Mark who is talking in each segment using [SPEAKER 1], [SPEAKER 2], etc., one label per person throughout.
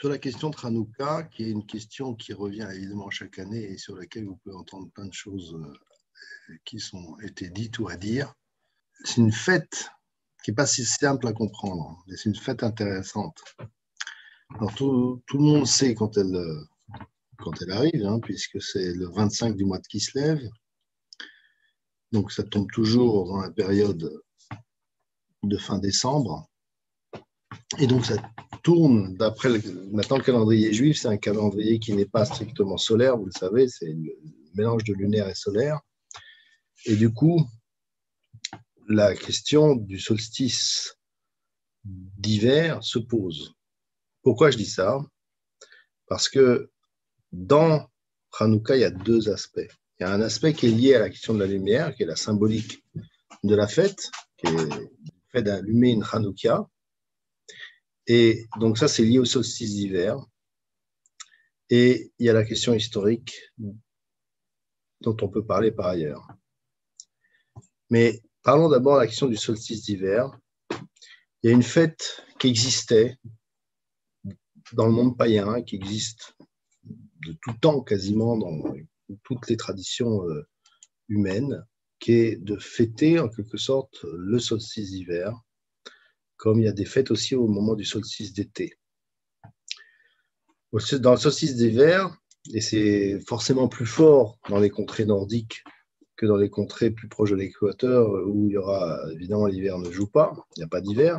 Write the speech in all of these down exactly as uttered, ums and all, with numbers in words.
[SPEAKER 1] sur la question de Hanouka, qui est une question qui revient évidemment chaque année et sur laquelle vous pouvez entendre plein de choses qui ont été dites ou à dire. C'est une fête qui n'est pas si simple à comprendre, mais c'est une fête intéressante. Alors, tout, tout le monde sait quand elle, quand elle arrive, hein, puisque c'est le vingt-cinq du mois de Kislev. Donc, ça tombe toujours dans la période de fin décembre. Et donc, ça tourne d'après le, maintenant le calendrier juif, c'est un calendrier qui n'est pas strictement solaire, vous le savez, c'est le mélange de lunaire et solaire. Et du coup, la question du solstice d'hiver se pose. Pourquoi je dis ça? Parce que dans Hanouka, il y a deux aspects. Il y a un aspect qui est lié à la question de la lumière, qui est la symbolique de la fête, qui est le fait d'allumer une Hanouka. Et donc ça, c'est lié au solstice d'hiver. Et il y a la question historique dont on peut parler par ailleurs. Mais parlons d'abord de la question du solstice d'hiver. Il y a une fête qui existait dans le monde païen, qui existe de tout temps quasiment dans toutes les traditions humaines, qui est de fêter en quelque sorte le solstice d'hiver, comme il y a des fêtes aussi au moment du solstice d'été. Dans le solstice d'hiver, et c'est forcément plus fort dans les contrées nordiques que dans les contrées plus proches de l'équateur, où il y aura, évidemment, l'hiver ne joue pas, il n'y a pas d'hiver.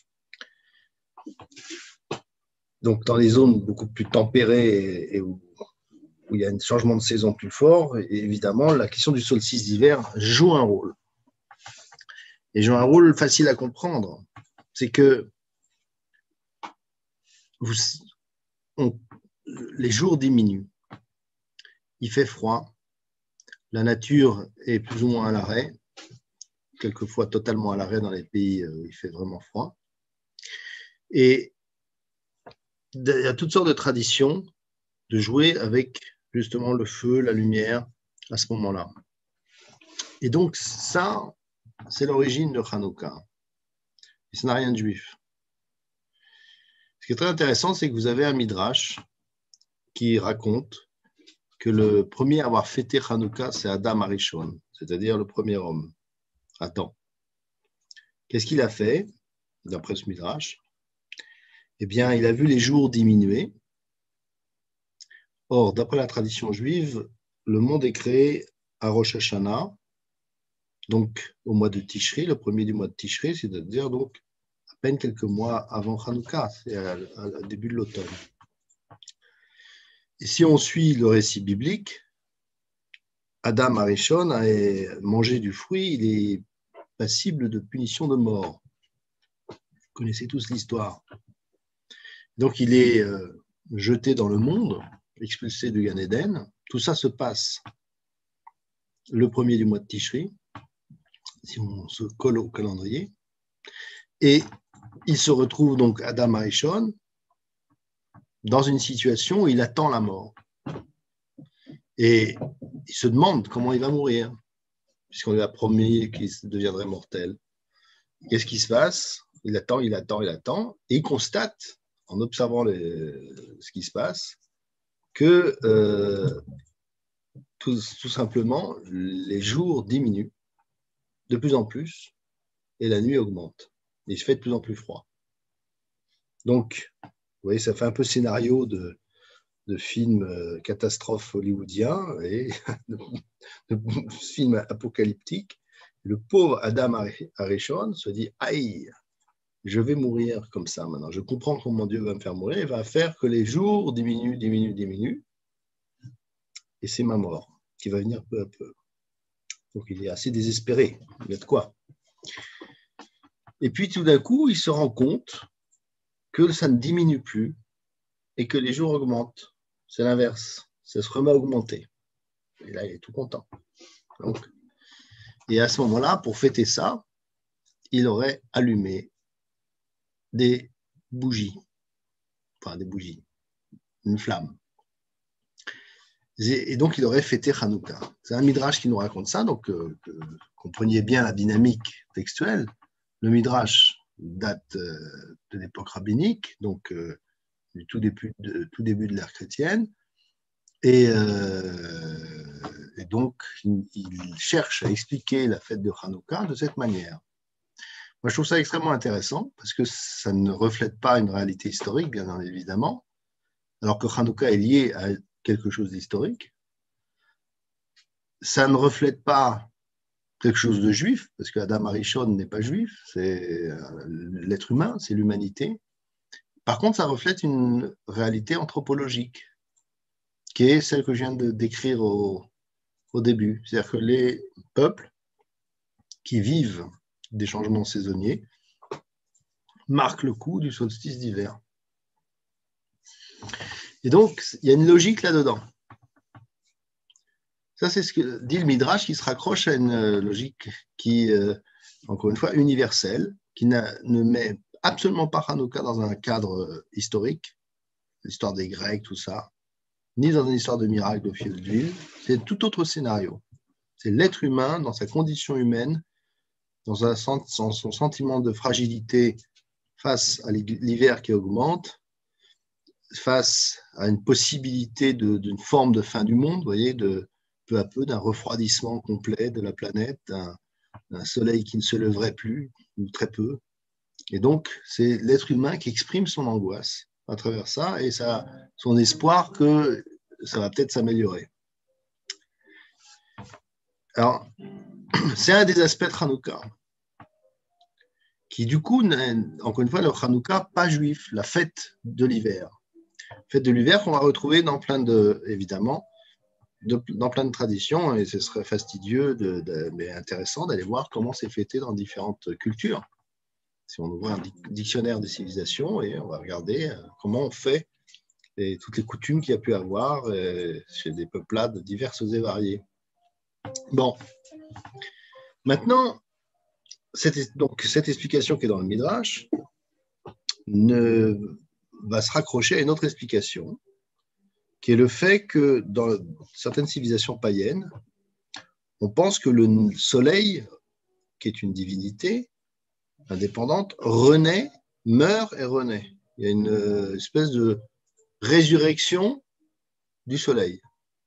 [SPEAKER 1] Donc, dans les zones beaucoup plus tempérées et où, où il y a un changement de saison plus fort, évidemment, la question du solstice d'hiver joue un rôle. Et joue un rôle facile à comprendre. C'est que vous, on, les jours diminuent, il fait froid, la nature est plus ou moins à l'arrêt, quelquefois totalement à l'arrêt dans les pays où il fait vraiment froid. Et il y a toutes sortes de traditions de jouer avec justement le feu, la lumière à ce moment-là. Et donc ça, c'est l'origine de Hanouka. Et ça n'a rien de juif. Ce qui est très intéressant, c'est que vous avez un midrash qui raconte que le premier à avoir fêté Hanouka, c'est Adam Arishon, c'est-à-dire le premier homme, Adam. Qu'est-ce qu'il a fait, d'après ce midrash? Eh bien, il a vu les jours diminuer. Or, d'après la tradition juive, le monde est créé à Rosh Hashanah, donc au mois de Tishri, le premier du mois de Tishri, c'est-à-dire donc à peine quelques mois avant Hanouka, c'est au début de l'automne. Et si on suit le récit biblique, Adam Arishon a mangé du fruit, il est passible de punition de mort. Vous connaissez tous l'histoire. Donc il est euh, jeté dans le monde, expulsé du Gan Eden. Tout ça se passe le premier du mois de Tishri, si on se colle au calendrier. Et il se retrouve donc, Adam Arishon, dans une situation où il attend la mort. Et il se demande comment il va mourir, puisqu'on lui a promis qu'il deviendrait mortel. Qu'est-ce qui se passe? Il attend, il attend, il attend, et il constate, en observant les, ce qui se passe, que euh, tout, tout simplement, les jours diminuent de plus en plus, et la nuit augmente. Il se fait de plus en plus froid. Donc, vous voyez, ça fait un peu scénario de, de film euh, catastrophe hollywoodien et de, de film apocalyptique. Le pauvre Adam Arishon se dit « Aïe, je vais mourir comme ça maintenant. Je comprends comment Dieu va me faire mourir. Il va faire que les jours diminuent, diminuent, diminuent. Et c'est ma mort qui va venir peu à peu. » Donc, il est assez désespéré. Il y a de quoi. Et puis, tout d'un coup, il se rend compte que ça ne diminue plus et que les jours augmentent. C'est l'inverse. Ça se remet à augmenter. Et là, il est tout content. Donc, et à ce moment-là, pour fêter ça, il aurait allumé des bougies. Enfin, des bougies. Une flamme. Et donc, il aurait fêté Hanouka. C'est un midrash qui nous raconte ça, donc euh, que vous compreniez bien la dynamique textuelle. Le midrash date euh, de l'époque rabbinique, donc euh, du tout début de, tout début de l'ère chrétienne. Et, euh, et donc, il, il cherche à expliquer la fête de Hanouka de cette manière. Moi, je trouve ça extrêmement intéressant parce que ça ne reflète pas une réalité historique, bien évidemment, alors que Hanouka est lié à quelque chose d'historique. Ça ne reflète pas quelque chose de juif, parce qu'Adam Arishon n'est pas juif, c'est l'être humain, c'est l'humanité. Par contre, ça reflète une réalité anthropologique, qui est celle que je viens de décrire au, au début. C'est-à-dire que les peuples qui vivent des changements saisonniers marquent le coup du solstice d'hiver. Et donc, il y a une logique là-dedans. Ça, c'est ce que dit le Midrash, qui se raccroche à une logique qui, euh, encore une fois, universelle, qui ne met absolument pas Hanouka dans un cadre historique, l'histoire des Grecs, tout ça, ni dans une histoire de miracle au fil d'huile. C'est tout autre scénario. C'est l'être humain dans sa condition humaine, dans, un, dans son sentiment de fragilité face à l'hiver qui augmente, face à une possibilité d'une forme de fin du monde, vous voyez, de peu à peu d'un refroidissement complet de la planète, d'un soleil qui ne se lèverait plus, ou très peu. Et donc, c'est l'être humain qui exprime son angoisse à travers ça et ça, son espoir que ça va peut-être s'améliorer. Alors, c'est un des aspects de Hanouka, qui du coup, encore une fois, le Hanouka pas juif, la fête de l'hiver. Fête de l'hiver qu'on va retrouver dans plein de, évidemment, de, dans plein de traditions, et ce serait fastidieux, de, de, mais intéressant d'aller voir comment c'est fêté dans différentes cultures. Si on ouvre un dictionnaire des civilisations et on va regarder comment on fait et toutes les coutumes qu'il y a pu avoir chez des peuplades diverses et variées. Bon, maintenant, cette, donc, cette explication qui est dans le Midrash ne, va se raccrocher à une autre explication, qui est le fait que dans certaines civilisations païennes, on pense que le soleil, qui est une divinité indépendante, renaît, meurt et renaît. Il y a une espèce de résurrection du soleil.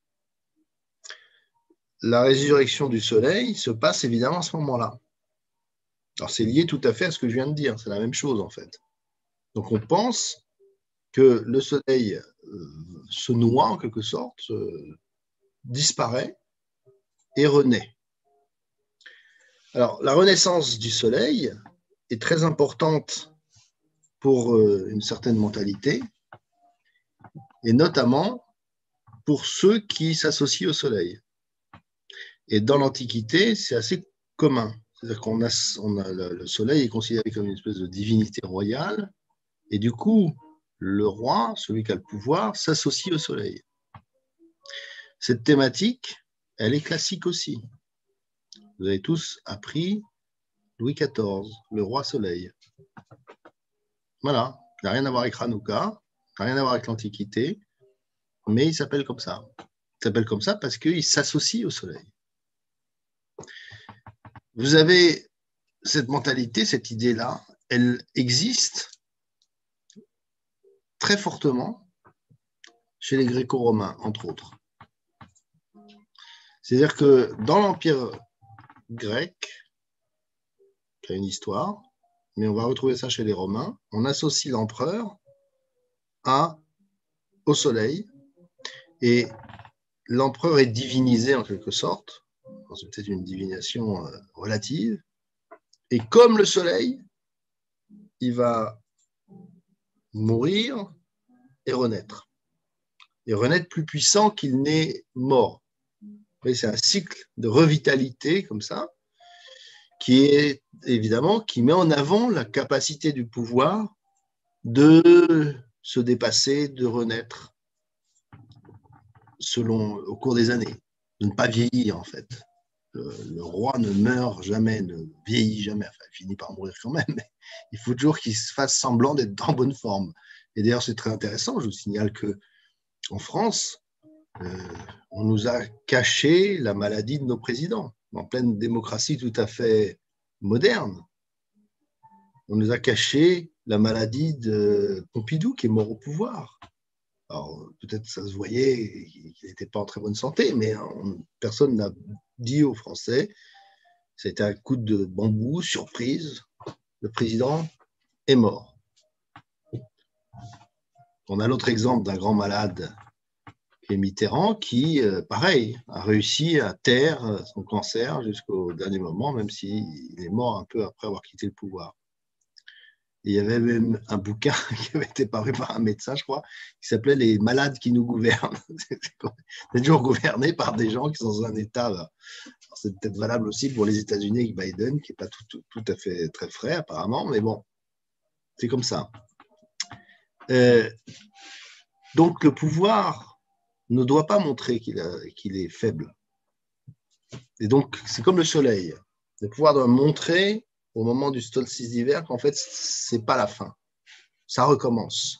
[SPEAKER 1] La résurrection du soleil se passe évidemment à ce moment-là. Alors c'est lié tout à fait à ce que je viens de dire, c'est la même chose en fait. Donc on pense que le soleil euh, se noie en quelque sorte, euh, disparaît et renaît. Alors la renaissance du soleil est très importante pour euh, une certaine mentalité, et notamment pour ceux qui s'associent au soleil. Et dans l'Antiquité, c'est assez commun. C'est-à-dire qu'on a, on a le, le soleil est considéré comme une espèce de divinité royale, et du coup, le roi, celui qui a le pouvoir, s'associe au soleil. Cette thématique, elle est classique aussi. Vous avez tous appris Louis quatorze, le roi soleil. Voilà, il n'a rien à voir avec Hanouka, il n'a rien à voir avec l'Antiquité, mais il s'appelle comme ça. Il s'appelle comme ça parce qu'il s'associe au soleil. Vous avez cette mentalité, cette idée-là, elle existe très fortement chez les Gréco-Romains, entre autres. C'est-à-dire que dans l'Empire grec, qui a une histoire, mais on va retrouver ça chez les Romains, on associe l'empereur à, au soleil, et l'empereur est divinisé en quelque sorte, c'est peut-être une divination relative, et comme le soleil, il va mourir et renaître. Et renaître plus puissant qu'il n'est mort. C'est un cycle de revitalité comme ça, qui est évidemment, qui met en avant la capacité du pouvoir de se dépasser, de renaître selon, au cours des années, de ne pas vieillir en fait. Le, le roi ne meurt jamais, ne vieillit jamais, enfin il finit par mourir quand même, mais il faut toujours qu'il se fasse semblant d'être en bonne forme. Et d'ailleurs c'est très intéressant, je vous signale que en France, euh, on nous a caché la maladie de nos présidents, en pleine démocratie tout à fait moderne. On nous a caché la maladie de Pompidou qui est mort au pouvoir. Alors, peut-être ça se voyait qu'il n'était pas en très bonne santé, mais on, personne n'a dit aux Français. C'était un coup de bambou, surprise. Le président est mort. On a l'autre exemple d'un grand malade qui est Mitterrand, qui, euh, pareil, a réussi à taire son cancer jusqu'au dernier moment, même s'il est mort un peu après avoir quitté le pouvoir. Et il y avait même un bouquin qui avait été paru par un médecin, je crois, qui s'appelait « Les malades qui nous gouvernent ». C'est toujours gouverné par des gens qui sont dans un état... C'est peut-être valable aussi pour les États-Unis avec Biden, qui n'est pas tout, tout, tout à fait très frais, apparemment, mais bon, c'est comme ça. Euh, donc, le pouvoir ne doit pas montrer qu'il qu'il est faible. Et donc, c'est comme le soleil. Le pouvoir doit montrer, au moment du solstice d'hiver, qu'en fait, ce n'est pas la fin. Ça recommence.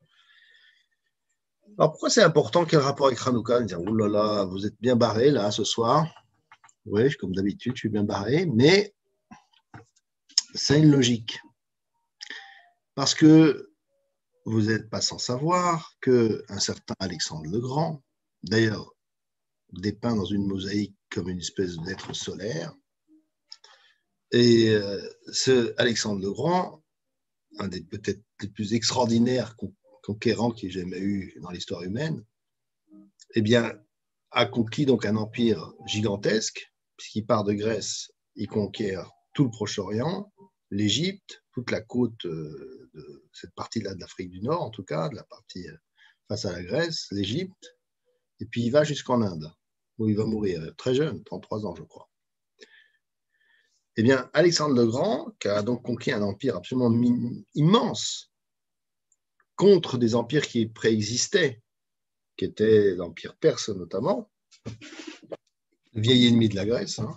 [SPEAKER 1] Alors, pourquoi c'est important? Quel rapport avec Hanouka? Dire, oh là là, vous êtes bien barré là ce soir. Oui, comme d'habitude, je suis bien barré, mais c'est une logique. Parce que vous n'êtes pas sans savoir qu'un certain Alexandre le Grand, d'ailleurs dépeint dans une mosaïque comme une espèce d'être solaire, et euh, ce Alexandre le Grand, un des peut-être les plus extraordinaires conquérants qu'il y ait jamais eu dans l'histoire humaine, eh bien, a conquis donc un empire gigantesque, puisqu'il part de Grèce, il conquiert tout le Proche-Orient, l'Égypte, toute la côte de cette partie-là de l'Afrique du Nord, en tout cas, de la partie face à la Grèce, l'Égypte, et puis il va jusqu'en Inde, où il va mourir très jeune, trente-trois ans, je crois. Eh bien, Alexandre le Grand, qui a donc conquis un empire absolument immense, contre des empires qui préexistaient, qui étaient l'empire perse notamment, le vieil ennemi de la Grèce. Hein.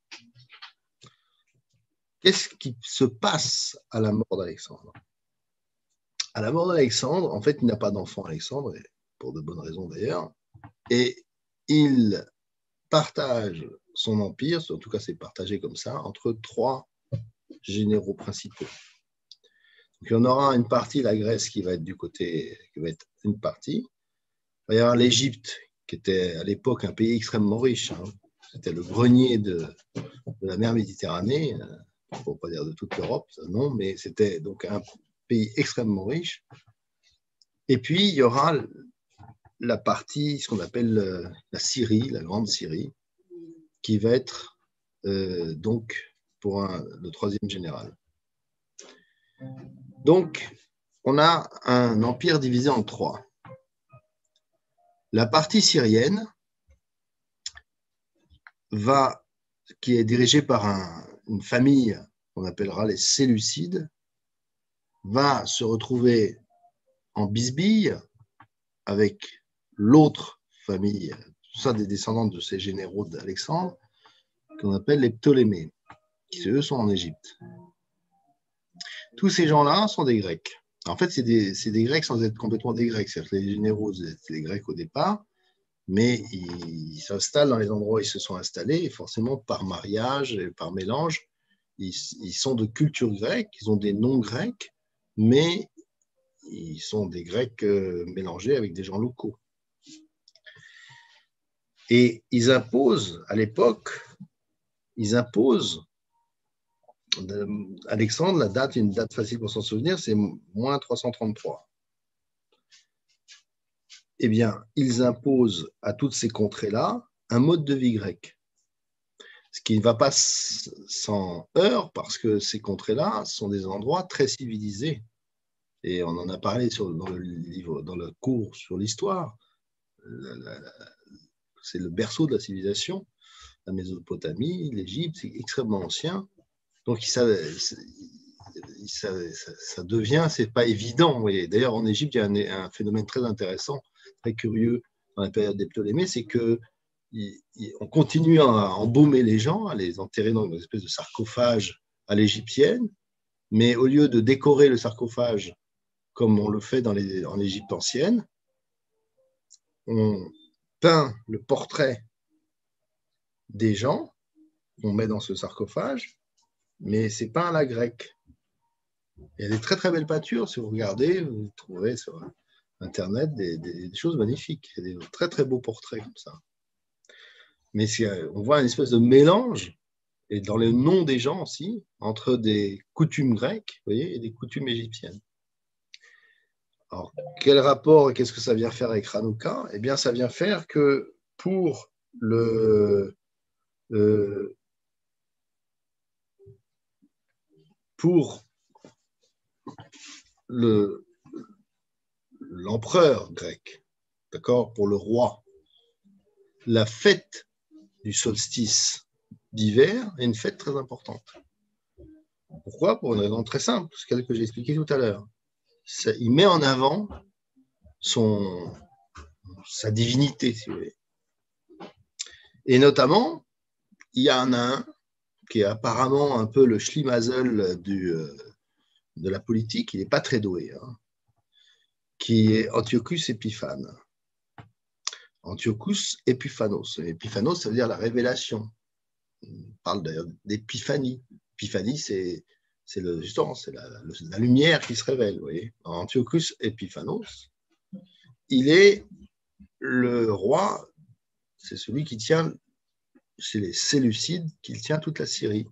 [SPEAKER 1] Qu'est-ce qui se passe à la mort d'Alexandre? À la mort d'Alexandre, en fait, il n'a pas d'enfant, Alexandre, pour de bonnes raisons d'ailleurs, et il partage son empire, en tout cas c'est partagé comme ça, entre trois généraux principaux. Donc, il y en aura une partie, la Grèce, qui va être du côté, qui va être une partie. Il va y avoir l'Égypte, qui était à l'époque un pays extrêmement riche. Hein. C'était le grenier de, de la mer Méditerranée, pour ne pas dire de toute l'Europe, non, mais c'était donc un pays extrêmement riche. Et puis, il y aura la partie, ce qu'on appelle la Syrie, la Grande Syrie, qui va être euh, donc pour un, le troisième général. Donc, on a un empire divisé en trois. La partie syrienne va, qui est dirigée par un, une famille qu'on appellera les Séleucides, va se retrouver en bisbille avec l'autre famille, tout ça des descendants de ces généraux d'Alexandre, qu'on appelle les Ptolémées, qui eux sont en Égypte. Tous ces gens-là sont des Grecs. En fait, c'est des, des Grecs sans être complètement des Grecs. C'est-à-dire que les généraux étaient des Grecs au départ, mais ils s'installent dans les endroits où ils se sont installés, et forcément par mariage et par mélange, ils, ils sont de culture grecque, ils ont des noms grecs, mais ils sont des Grecs euh, mélangés avec des gens locaux. Et ils imposent, à l'époque, ils imposent, Alexandre, la date, une date facile pour s'en souvenir, c'est moins trois cent trente-trois. Eh bien, ils imposent à toutes ces contrées-là un mode de vie grec. Ce qui ne va pas sans heurts, parce que ces contrées-là sont des endroits très civilisés. Et on en a parlé sur, dans le livre, dans le cours sur l'histoire. C'est le berceau de la civilisation. La Mésopotamie, l'Égypte, c'est extrêmement ancien. Donc, ça, ça, ça devient, c'est pas évident. D'ailleurs, en Égypte, il y a un, un phénomène très intéressant, très curieux dans la période des Ptolémées, c'est que on continue à embaumer les gens, à les enterrer dans une espèce de sarcophage à l'égyptienne, mais au lieu de décorer le sarcophage comme on le fait dans les, en Égypte ancienne, on peint le portrait des gens qu'on met dans ce sarcophage, mais c'est peint à la grecque. Il y a des très très belles peintures, si vous regardez, vous trouverez sur Internet des, des, des choses magnifiques. Il y a des très très beaux portraits comme ça. Mais on voit une espèce de mélange, et dans les noms des gens aussi, entre des coutumes grecques, vous voyez, et des coutumes égyptiennes. Alors, quel rapport et qu'est-ce que ça vient faire avec Hanouka? Eh bien, ça vient faire que pour le, euh, pour le, l'empereur grec, d'accord, pour le roi, la fête du solstice d'hiver est une fête très importante. Pourquoi? Pour une raison très simple, celle que j'ai expliquée tout à l'heure. Il met en avant son, sa divinité, si vous voulez. Et notamment, il y en a un qui est apparemment un peu le Schlimazel du, euh, de la politique, il n'est pas très doué, hein, qui est Antiochus Épiphane. Antiochus Epiphanos. Epiphanos, ça veut dire la révélation. On parle d'ailleurs d'épiphanie. Épiphanie, c'est, c'est le, justement, c'est la, la lumière qui se révèle. Vous voyez. Antiochus Epiphanos, il est le roi, c'est celui qui tient, c'est les Séleucides, qui tient toute la Syrie.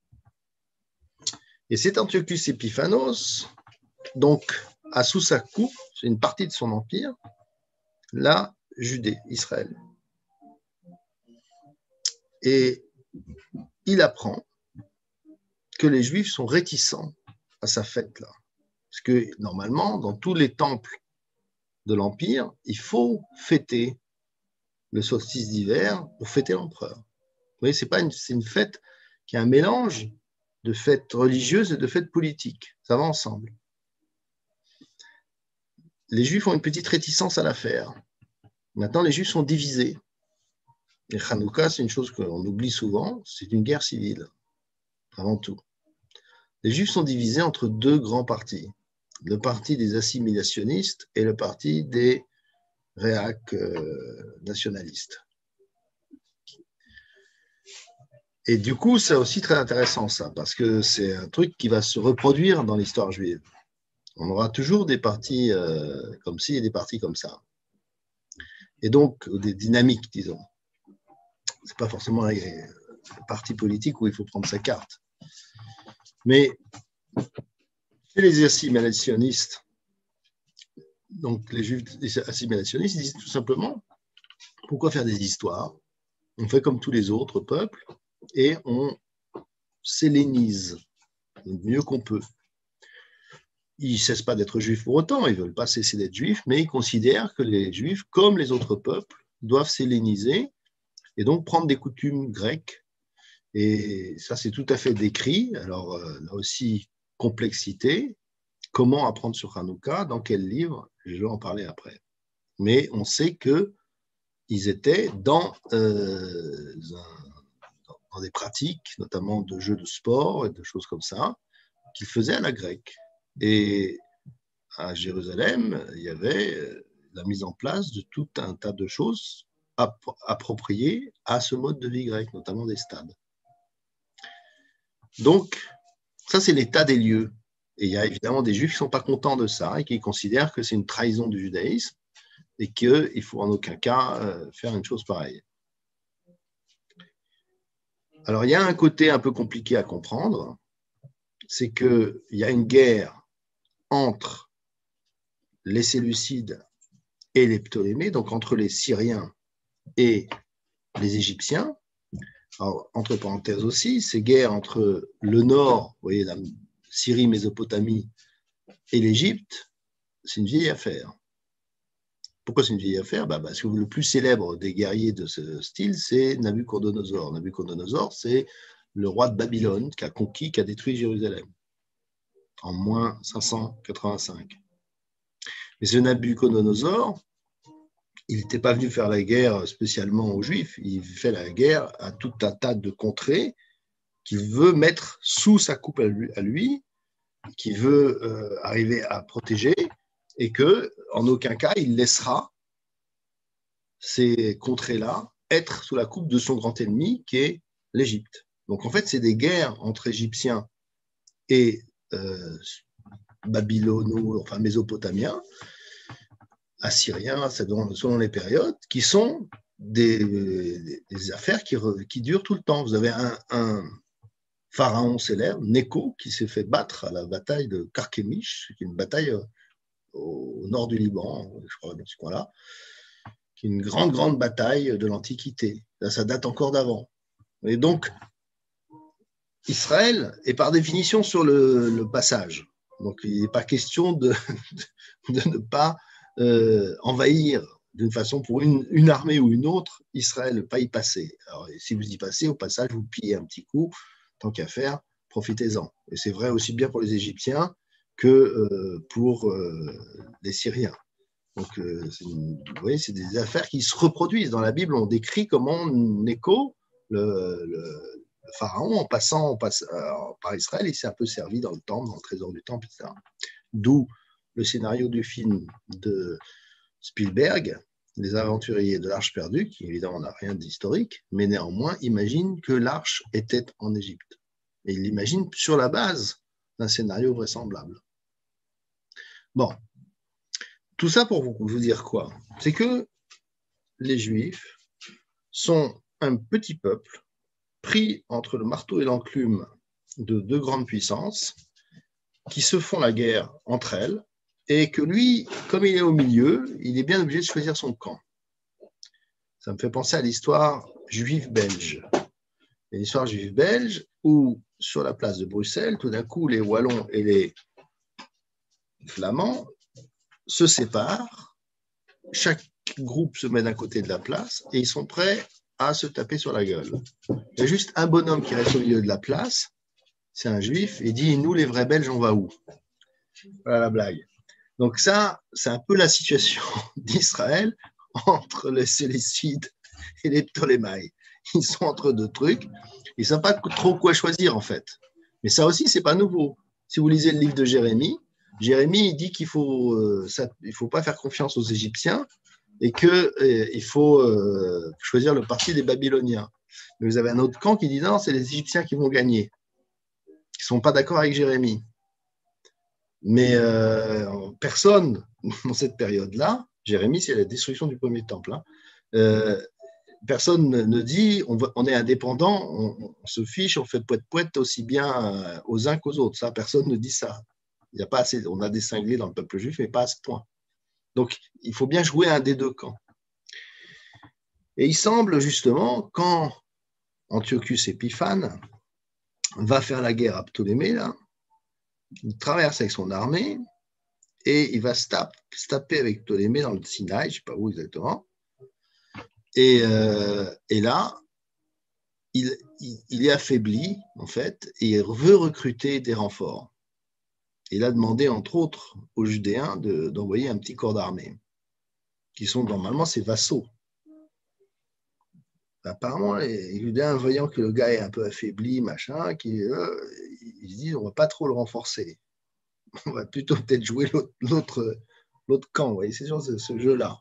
[SPEAKER 1] Et c'est Antiochus Epiphanos, donc, a sous sa coupe, c'est une partie de son empire, la Judée, Israël. Et il apprend que les Juifs sont réticents à sa fête-là. Parce que normalement, dans tous les temples de l'Empire, il faut fêter le solstice d'hiver pour fêter l'empereur. Vous voyez, c'est pas une, c'est une fête qui est un mélange de fêtes religieuses et de fêtes politiques. Ça va ensemble. Les Juifs ont une petite réticence à la faire. Maintenant, les Juifs sont divisés. Et Hanouka, c'est une chose qu'on oublie souvent, c'est une guerre civile, avant tout. Les Juifs sont divisés entre deux grands partis, le parti des assimilationnistes et le parti des réacs euh, nationalistes. Et du coup, c'est aussi très intéressant ça, parce que c'est un truc qui va se reproduire dans l'histoire juive. On aura toujours des partis euh, comme ci et des partis comme ça. Et donc, des dynamiques, disons. C'est pas forcément un parti politique où il faut prendre sa carte. Mais chez les assimilationnistes, donc les juifs assimilationnistes, ils disent tout simplement, pourquoi faire des histoires? On fait comme tous les autres peuples et on s'hellénise le mieux qu'on peut. Ils ne cessent pas d'être juifs pour autant, ils ne veulent pas cesser d'être juifs, mais ils considèrent que les juifs, comme les autres peuples, doivent s'helléniser et donc prendre des coutumes grecques. Et ça, c'est tout à fait décrit. Alors, là aussi, complexité. Comment apprendre sur Hanouka? Dans quel livre? Je vais en parler après. Mais on sait qu'ils étaient dans, euh, un, dans des pratiques, notamment de jeux de sport et de choses comme ça, qu'ils faisaient à la grecque. Et à Jérusalem, il y avait la mise en place de tout un tas de choses appropriées à ce mode de vie grec, notamment des stades. Donc, ça, c'est l'état des lieux. Et il y a évidemment des juifs qui ne sont pas contents de ça et qui considèrent que c'est une trahison du judaïsme et qu'il ne faut en aucun cas euh, faire une chose pareille. Alors, il y a un côté un peu compliqué à comprendre, c'est qu'il y a une guerre entre les Séleucides et les Ptolémées, donc entre les Syriens et les Égyptiens. Alors, entre parenthèses aussi, ces guerres entre le nord, vous voyez, la Syrie, Mésopotamie et l'Égypte, c'est une vieille affaire. Pourquoi c'est une vieille affaire? Bah, parce que le plus célèbre des guerriers de ce style, c'est Nabuchodonosor. Nabuchodonosor, c'est le roi de Babylone qui a conquis, qui a détruit Jérusalem en moins cinq cent quatre-vingt-cinq. Mais ce Nabuchodonosor, il n'était pas venu faire la guerre spécialement aux Juifs, il fait la guerre à tout un tas de contrées qu'il veut mettre sous sa coupe à lui, à lui qu'il veut euh, arriver à protéger, et qu'en aucun cas, il laissera ces contrées-là être sous la coupe de son grand ennemi, qui est l'Égypte. Donc en fait, c'est des guerres entre Égyptiens et euh, babylono, enfin mésopotamiens, assyriens, selon les périodes, qui sont des, des, des affaires qui, qui durent tout le temps. Vous avez un, un pharaon célèbre, Nécho, qui s'est fait battre à la bataille de Carchemish, qui est une bataille au nord du Liban, je crois, dans ce coin-là, qui est une grande, grande bataille de l'Antiquité. Là, ça date encore d'avant. Et donc, Israël est par définition sur le, le passage. Donc, il n'est pas question de, de, de ne pas euh, envahir d'une façon pour une, une armée ou une autre, Israël, ne pas y passer. Alors, si vous y passez, au passage, vous pillez un petit coup, tant qu'à faire, profitez-en. Et c'est vrai aussi bien pour les Égyptiens que euh, pour euh, les Syriens. Donc, euh, une, vous voyez, c'est des affaires qui se reproduisent. Dans la Bible, on décrit comment Nécho, le, le le pharaon, en passant en passe, euh, par Israël, il s'est un peu servi dans le temple, dans le trésor du temple, et cetera. D'où le scénario du film de Spielberg, Les Aventuriers de l'Arche perdue, qui évidemment n'a rien d'historique, mais néanmoins imagine que l'Arche était en Égypte. Et il l'imagine sur la base d'un scénario vraisemblable. Bon, tout ça pour vous dire quoi? C'est que les Juifs sont un petit peuple pris entre le marteau et l'enclume de deux grandes puissances qui se font la guerre entre elles, et que lui, comme il est au milieu, il est bien obligé de choisir son camp. Ça me fait penser à l'histoire juive belge. Il y a l'histoire juive belge où, sur la place de Bruxelles, tout d'un coup, les Wallons et les Flamands se séparent, chaque groupe se met d'un côté de la place et ils sont prêts à se taper sur la gueule. Il y a juste un bonhomme qui reste au milieu de la place, c'est un juif, et dit « Nous, les vrais Belges, on va où ?» Voilà la blague. Donc ça, c'est un peu la situation d'Israël entre les Séleucides et les Ptolémaïs. Ils sont entre deux trucs, ils ne savent pas trop quoi choisir en fait. Mais ça aussi, c'est pas nouveau. Si vous lisez le livre de Jérémie, Jérémie il dit qu'il faut, euh, ça, il faut pas faire confiance aux Égyptiens et qu'il euh, faut euh, choisir le parti des Babyloniens. Mais vous avez un autre camp qui dit non, c'est les Égyptiens qui vont gagner. Ils ne sont pas d'accord avec Jérémie. Mais euh, personne, dans cette période-là, Jérémie, c'est la destruction du premier temple, hein, euh, personne ne dit on, va, on est indépendant, on, on se fiche, on fait poète-poète aussi bien aux uns qu'aux autres. Ça, personne ne dit ça. Il y a pas assez, on a des cinglés dans le peuple juif, mais pas à ce point. Donc, il faut bien jouer un des deux camps. Et il semble justement, quand Antiochus Épiphane va faire la guerre à Ptolémée, là, il traverse avec son armée et il va se, tape, se taper avec Ptolémée dans le Sinaï, je ne sais pas où exactement. Et, euh, et là, il, il, il est affaibli, en fait, et il veut recruter des renforts. Il a demandé, entre autres, aux Judéens de, d'envoyer un petit corps d'armée, qui sont normalement ses vassaux. Apparemment, les Judéens, voyant que le gars est un peu affaibli, machin, qui, euh, ils se disent on ne va pas trop le renforcer. On va plutôt peut-être jouer l'autre, l'autre, l'autre camp. Vous voyez, c'est sur ce, ce jeu-là.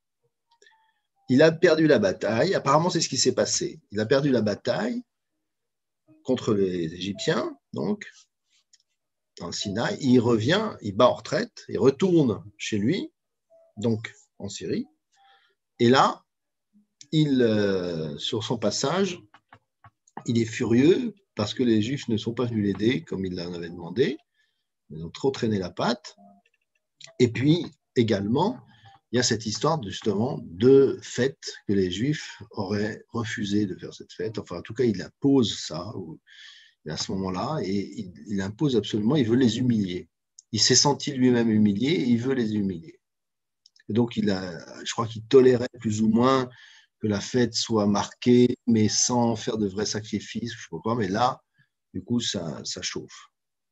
[SPEAKER 1] Il a perdu la bataille. Apparemment, c'est ce qui s'est passé. Il a perdu la bataille contre les Égyptiens, donc, dans le Sinaï. Il revient, il bat en retraite, il retourne chez lui, donc en Syrie. Et là, il, euh, sur son passage, il est furieux parce que les Juifs ne sont pas venus l'aider comme il l'en avait demandé. Ils ont trop traîné la patte. Et puis, également, il y a cette histoire justement de fête que les Juifs auraient refusé de faire cette fête. Enfin, en tout cas, il impose ça à ce moment-là et il, il impose absolument, il veut les humilier. Il s'est senti lui-même humilié et il veut les humilier. Et donc, il a, je crois qu'il tolérait plus ou moins que la fête soit marquée, mais sans faire de vrais sacrifices, je ne sais pas, mais là, du coup, ça, ça chauffe.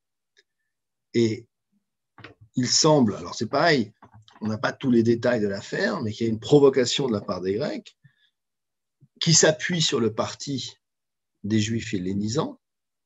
[SPEAKER 1] Et il semble, alors c'est pareil, on n'a pas tous les détails de l'affaire, mais qu'il y a une provocation de la part des Grecs qui s'appuie sur le parti des Juifs hellénisants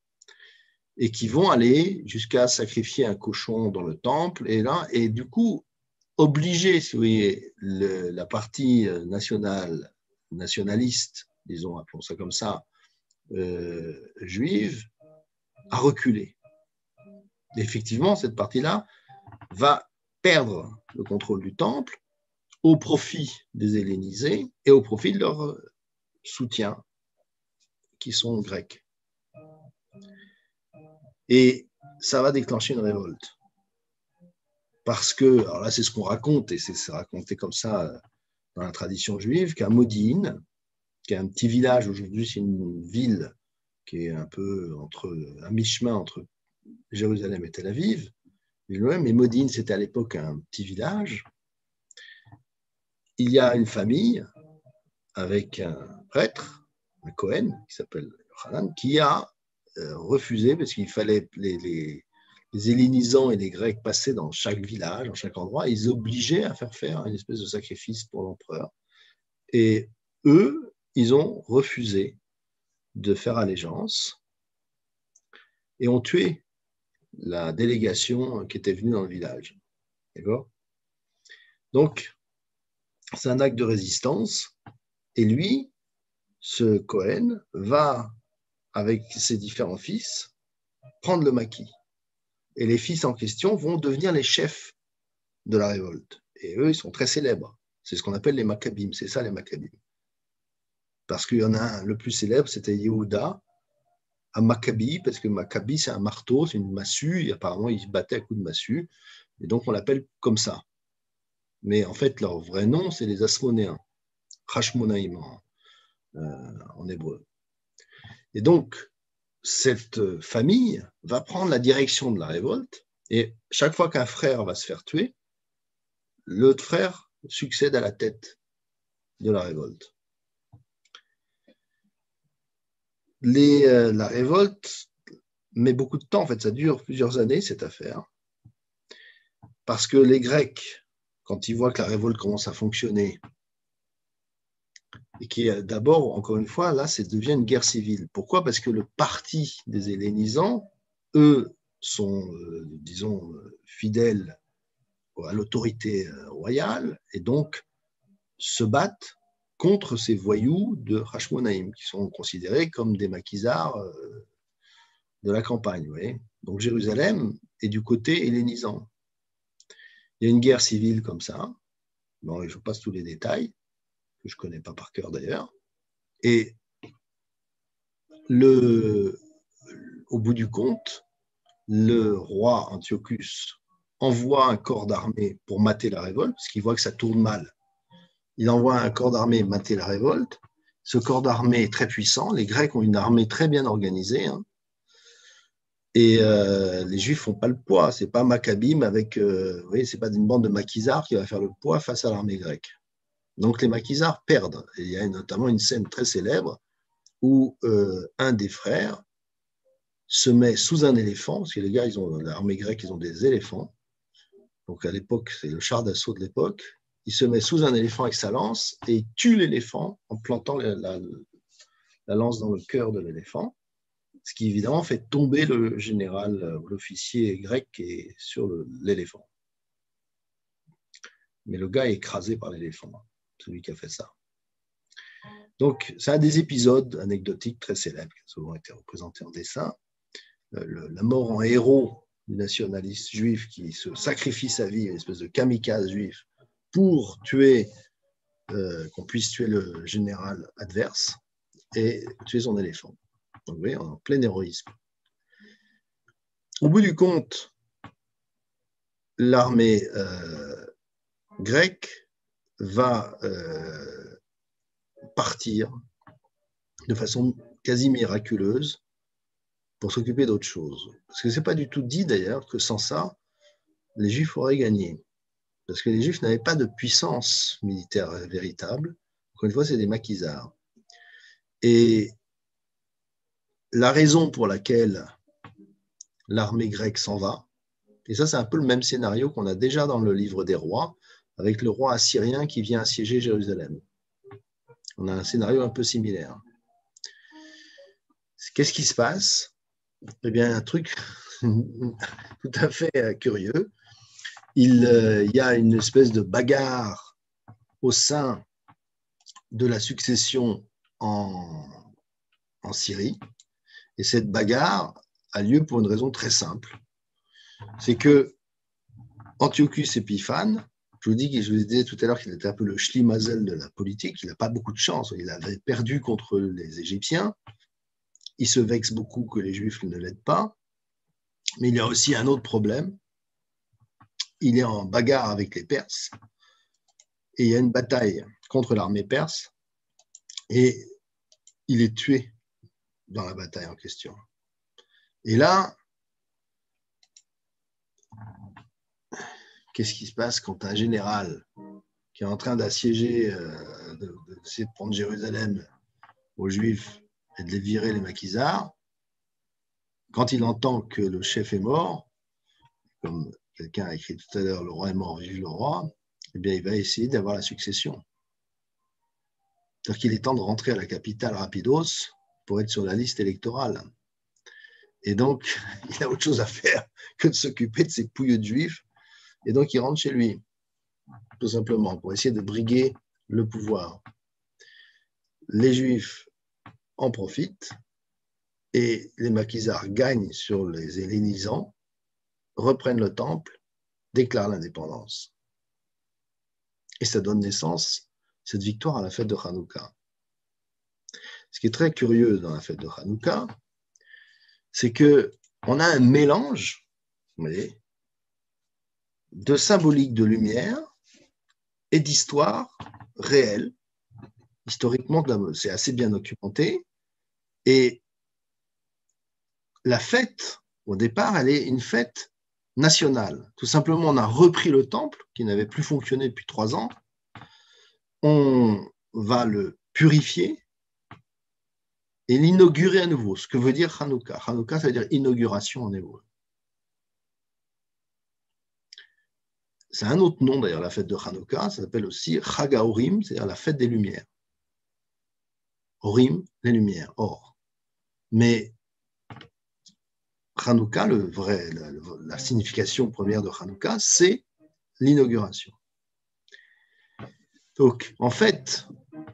[SPEAKER 1] et qui vont aller jusqu'à sacrifier un cochon dans le temple, et là, et du coup, obliger, si vous voyez, le, la partie nationale, nationaliste, disons, appelons ça comme ça, euh, juive, à reculer. Effectivement, cette partie-là va perdre le contrôle du temple au profit des hellénisés et au profit de leurs soutiens qui sont grecs. Et ça va déclencher une révolte. Parce que, alors là, c'est ce qu'on raconte, et c'est raconté comme ça dans la tradition juive, qu'à Modine, qui est un petit village, aujourd'hui c'est une ville qui est un peu entre, à mi-chemin entre Jérusalem et Tel Aviv, mais Modine, c'était à l'époque un petit village. Il y a une famille avec un prêtre, un Cohen, qui s'appelle Hanan, qui a euh, refusé, parce qu'il fallait les, les, les hellénisants et les Grecs passaient dans chaque village, dans chaque endroit, ils obligeaient à faire faire une espèce de sacrifice pour l'empereur. Et eux, ils ont refusé de faire allégeance et ont tué la délégation qui était venue dans le village. D'accord ? Donc, c'est un acte de résistance. Et lui, ce Cohen, va, avec ses différents fils, prendre le maquis. Et les fils en question vont devenir les chefs de la révolte. Et eux, ils sont très célèbres. C'est ce qu'on appelle les Maccabim. C'est ça, les Maccabim. Parce qu'il y en a un, le plus célèbre, c'était Yehuda, à Maccabi, parce que Maccabi, c'est un marteau, c'est une massue, et apparemment, ils se battaient à coups de massue, et donc on l'appelle comme ça. Mais en fait, leur vrai nom, c'est les Asmonéens, Hashmonaïm en, euh, en hébreu. Et donc, cette famille va prendre la direction de la révolte, et chaque fois qu'un frère va se faire tuer, l'autre frère succède à la tête de la révolte. Les, euh, la révolte met beaucoup de temps, en fait, ça dure plusieurs années, cette affaire, parce que les Grecs, quand ils voient que la révolte commence à fonctionner, et qui est d'abord, encore une fois, là, ça devient une guerre civile. Pourquoi ? Parce que le parti des hellénisants, eux, sont, euh, disons, fidèles à l'autorité royale, et donc se battent contre ces voyous de Hashmonaïm, qui sont considérés comme des maquisards euh, de la campagne. Vous voyez ? Donc Jérusalem est du côté hellénisant. Il y a une guerre civile comme ça. Bon, je vous passe tous les détails, que je ne connais pas par cœur d'ailleurs. Et le, au bout du compte, le roi Antiochus envoie un corps d'armée pour mater la révolte, parce qu'il voit que ça tourne mal. Il envoie un corps d'armée mater la révolte. Ce corps d'armée est très puissant. Les Grecs ont une armée très bien organisée. Hein. Et euh, les Juifs font pas le poids. C'est pas Maccabim avec, euh, vous voyez, c'est pas une bande de maquisards qui va faire le poids face à l'armée grecque. Donc les maquisards perdent. Et il y a notamment une scène très célèbre où euh, un des frères se met sous un éléphant, parce que les gars, ils ont l'armée grecque, ils ont des éléphants. Donc à l'époque, c'est le char d'assaut de l'époque. Il se met sous un éléphant avec sa lance et il tue l'éléphant en plantant la, la, la lance dans le cœur de l'éléphant, ce qui évidemment fait tomber le général, l'officier grec qui est sur l'éléphant. Mais le gars est écrasé par l'éléphant, celui qui a fait ça. Donc, c'est un des épisodes anecdotiques très célèbres qui a souvent été représenté en dessin. Le, la mort en héros du nationaliste juif qui se sacrifie sa vie, une espèce de kamikaze juif, pour tuer, euh, qu'on puisse tuer le général adverse et tuer son éléphant. Donc, vous voyez, en plein héroïsme. Au bout du compte, l'armée euh, grecque va euh, partir de façon quasi miraculeuse pour s'occuper d'autre chose. Parce que ce n'est pas du tout dit d'ailleurs que sans ça, les Juifs auraient gagné. Parce que les Juifs n'avaient pas de puissance militaire véritable. Encore une fois, c'est des maquisards. Et la raison pour laquelle l'armée grecque s'en va, et ça c'est un peu le même scénario qu'on a déjà dans le livre des rois, avec le roi assyrien qui vient assiéger Jérusalem. On a un scénario un peu similaire. Qu'est-ce qui se passe ? Eh bien, un truc tout à fait curieux. Il euh, y a une espèce de bagarre au sein de la succession en, en Syrie. Et cette bagarre a lieu pour une raison très simple. c'est que Antiochus Épiphane, je vous dis, je vous disais tout à l'heure qu'il était un peu le Schlimazel de la politique, il n'a pas beaucoup de chance, il avait perdu contre les Égyptiens, il se vexe beaucoup que les Juifs ne l'aident pas, mais il y a aussi un autre problème, il est en bagarre avec les Perses, et il y a une bataille contre l'armée perse, et il est tué dans la bataille en question. Et là, qu'est-ce qui se passe quand un général qui est en train d'assiéger, euh, d'essayer de, de prendre Jérusalem aux Juifs et de les virer, les maquisards, quand il entend que le chef est mort, comme quelqu'un a écrit tout à l'heure, le roi est mort, vive le roi, eh bien, il va essayer d'avoir la succession. C'est-à-dire qu'il est temps de rentrer à la capitale rapidos pour être sur la liste électorale. Et donc, il a autre chose à faire que de s'occuper de ces pouilleux de juifs. Et donc, il rentre chez lui, tout simplement, pour essayer de briguer le pouvoir. Les Juifs en profitent et les maquisards gagnent sur les hellénisants, reprennent le temple, déclarent l'indépendance. Et ça donne naissance, cette victoire, à la fête de Hanouka. Ce qui est très curieux dans la fête de Hanouka, c'est qu'on a un mélange, vous voyez, de symbolique de lumière et d'histoire réelle. Historiquement, c'est assez bien documenté. Et la fête, au départ, elle est une fête nationale. Tout simplement, on a repris le temple, qui n'avait plus fonctionné depuis trois ans. On va le purifier et l'inaugurer à nouveau, ce que veut dire Hanouka. Hanouka, ça veut dire inauguration en hébreu. C'est un autre nom d'ailleurs, la fête de Hanouka, ça s'appelle aussi Chag HaOrim, c'est-à-dire la fête des Lumières. Orim, les lumières, or. Mais Hanouka, le vrai, la, la signification première de Hanouka, c'est l'inauguration. Donc, en fait,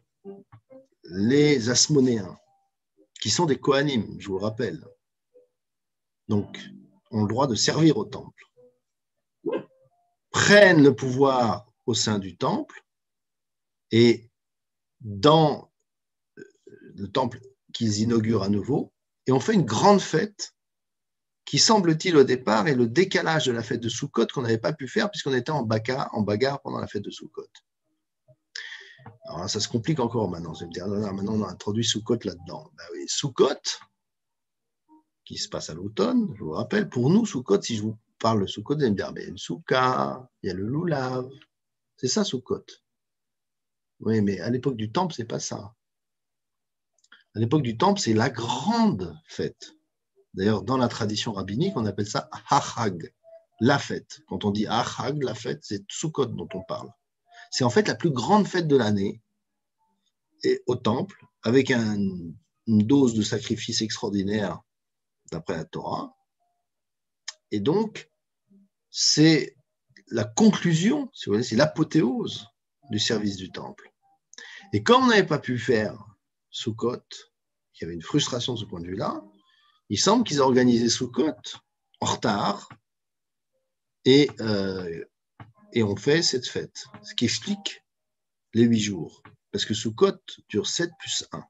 [SPEAKER 1] les Asmonéens, qui sont des Kohanim, je vous le rappelle, donc, ont le droit de servir au temple, prennent le pouvoir au sein du temple et dans le temple qu'ils inaugurent à nouveau, et on fait une grande fête qui, semble-t-il, au départ, est le décalage de la fête de Sukkot qu'on n'avait pas pu faire puisqu'on était en bagarre, en bagarre pendant la fête de Sukkot. Alors là, ça se complique encore maintenant. Je vais me dire, non, non, maintenant on a introduit Sukkot là-dedans. Ben oui, Sukkot, qui se passe à l'automne, je vous rappelle, pour nous, Sukkot, si je vous parle de Sukkot, vous allez me dire, mais il y a une Souka, il y a le Loulav, c'est ça Sukkot. Oui, mais à l'époque du temple, c'est pas ça. À l'époque du temple, c'est la grande fête. D'ailleurs, dans la tradition rabbinique, on appelle ça Hachag, la fête. Quand on dit Hachag, la fête, c'est Sukkot dont on parle. C'est en fait la plus grande fête de l'année et au temple, avec un, une dose de sacrifice extraordinaire d'après la Torah. Et donc, c'est la conclusion, si vous voulez, c'est l'apothéose du service du temple. Et comme on n'avait pas pu faire Sukkot, il y avait une frustration de ce point de vue-là, il semble qu'ils aient organisé Sukkot en retard et, euh, et ont fait cette fête, ce qui explique les huit jours. Parce que Sukkot dure sept plus un.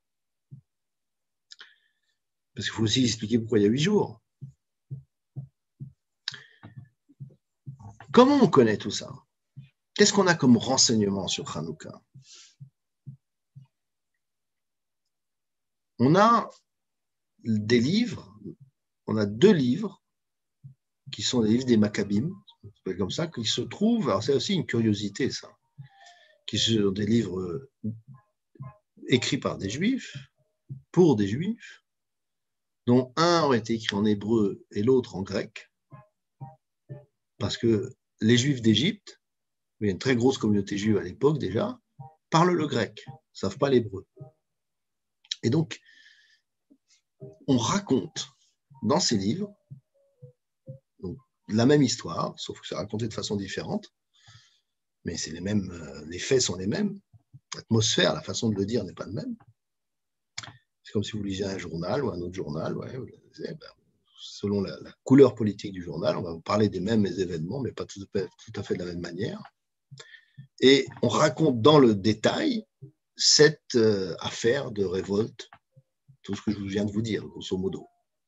[SPEAKER 1] Parce qu'il faut aussi expliquer pourquoi il y a huit jours. Comment on connaît tout ça? Qu'est-ce qu'on a comme renseignement sur Hanouka? On a des livres, on a deux livres qui sont les livres des Maccabim, comme ça, qui se trouvent, alors c'est aussi une curiosité ça, qui sont des livres écrits par des Juifs, pour des Juifs, dont un aurait été écrit en hébreu et l'autre en grec, parce que les Juifs d'Égypte, il y a une très grosse communauté juive à l'époque déjà, parlent le grec, ne savent pas l'hébreu. Et donc, on raconte dans ces livres donc, la même histoire, sauf que c'est raconté de façon différente, mais c'est les mêmes, les faits sont les mêmes, l'atmosphère, la façon de le dire n'est pas la même. C'est comme si vous lisiez un journal ou un autre journal, ouais, vous lisez, ben, selon la, la couleur politique du journal. On va vous parler des mêmes événements, mais pas tout à fait, tout à fait de la même manière. Et on raconte dans le détail cette euh, affaire de révolte, tout ce que je viens de vous dire, grosso modo.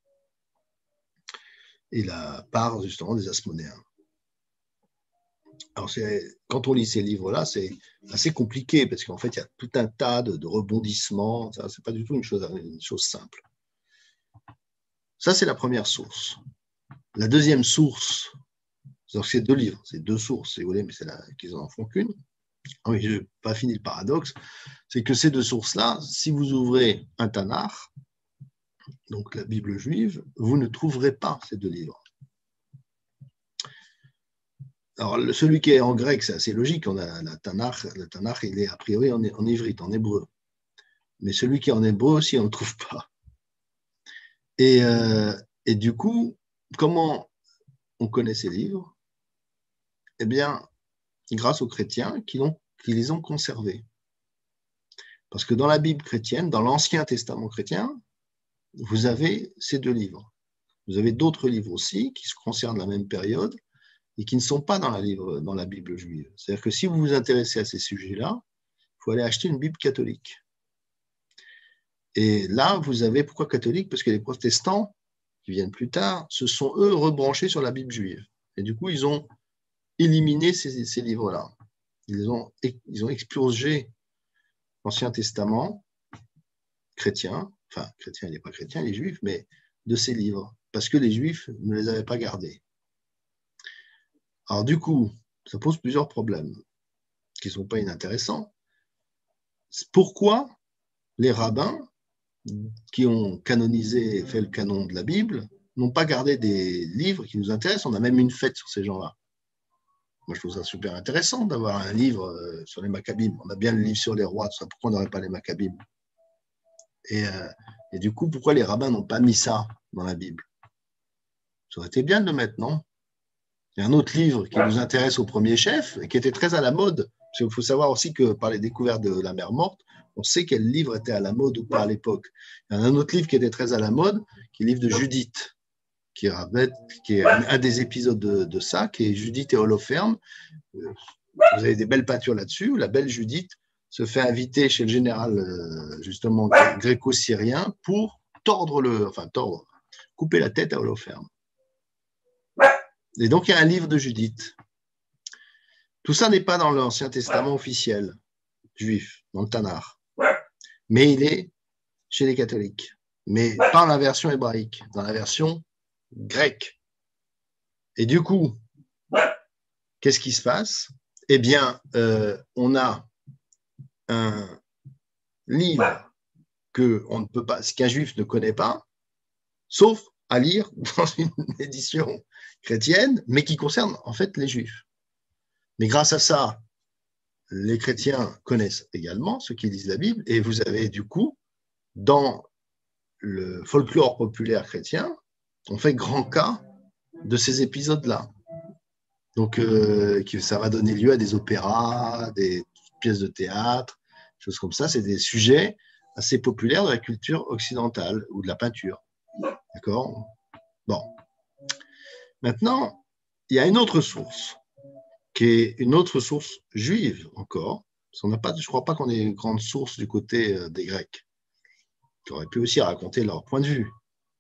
[SPEAKER 1] Et la part, justement, des Asmonéens. Alors, quand on lit ces livres-là, c'est assez compliqué, parce qu'en fait, il y a tout un tas de, de rebondissements. Ce n'est pas du tout une chose, une chose simple. Ça, c'est la première source. La deuxième source, c'est deux livres, c'est deux sources, si vous voulez, mais c'est là qu'ils n'en font qu'une. Ah oui, je n'ai pas fini le paradoxe, c'est que ces deux sources-là, si vous ouvrez un Tanakh, donc la Bible juive, vous ne trouverez pas ces deux livres. Alors, celui qui est en grec, c'est assez logique, on a la Tanakh, le Tanakh, il est a priori en, en ivrite, en hébreu. Mais celui qui est en hébreu aussi, on ne le trouve pas. Et, euh, et du coup, comment on connaît ces livres? Eh bien, grâce aux chrétiens qui, qui les ont conservés. Parce que dans la Bible chrétienne, dans l'Ancien Testament chrétien, vous avez ces deux livres. Vous avez d'autres livres aussi qui concernent la même période et qui ne sont pas dans la, livre, dans la Bible juive. C'est-à-dire que si vous vous intéressez à ces sujets-là, il faut aller acheter une Bible catholique. Et là, vous avez, pourquoi catholique? Parce que les protestants, qui viennent plus tard, se sont, eux, rebranchés sur la Bible juive. Et du coup, ils ont éliminé ces, ces livres-là. Ils ont, ils ont expurgé l'Ancien Testament chrétien, enfin, chrétien, il n'est pas chrétien, les juifs, mais de ces livres, parce que les juifs ne les avaient pas gardés. Alors du coup, ça pose plusieurs problèmes qui ne sont pas inintéressants. Pourquoi les rabbins qui ont canonisé, fait le canon de la Bible, n'ont pas gardé des livres qui nous intéressent? On a même une fête sur ces gens-là. Moi, je trouve ça super intéressant d'avoir un livre sur les Maccabim. On a bien le livre sur les rois, tout ça. Pourquoi on n'aurait pas les Maccabim? Et, euh, et du coup, pourquoi les rabbins n'ont pas mis ça dans la Bible? Ça aurait été bien de le mettre, non? Il y a un autre livre qui nous intéresse au premier chef et qui était très à la mode. Parce qu'il faut savoir aussi que par les découvertes de la mer morte, on sait quel livre était à la mode ou pas à l'époque. Il y a un autre livre qui était très à la mode, qui est le livre de Judith, qui est, qui est un des épisodes de, de ça, qui est Judith et Holoferne. Vous avez des belles peintures là-dessus. La belle Judith se fait inviter chez le général, justement, gréco-syrien pour tordre le, enfin, tordre, couper la tête à Holoferne. Et donc, il y a un livre de Judith. Tout ça n'est pas dans l'Ancien Testament officiel juif, dans le Tanakh. Mais il est chez les catholiques. Mais pas dans la version hébraïque, dans la version grecque. Et du coup, qu'est-ce qui se passe? Eh bien, euh, on a un livre que on ne peut pas, qu'un juif ne connaît pas, sauf à lire dans une édition chrétienne, mais qui concerne en fait les juifs. Mais grâce à ça, les chrétiens connaissent également ceux qui lisent la Bible, et vous avez du coup, dans le folklore populaire chrétien, on fait grand cas de ces épisodes-là. Donc, euh, ça va donner lieu à des opéras, des pièces de théâtre, choses comme ça. C'est des sujets assez populaires de la culture occidentale ou de la peinture. D'accord? Bon. Maintenant, il y a une autre source, qui est une autre source juive encore. Parce qu'on n'a pas, je ne crois pas qu'on ait une grande source du côté des Grecs, qui auraient pu aussi raconter leur point de vue.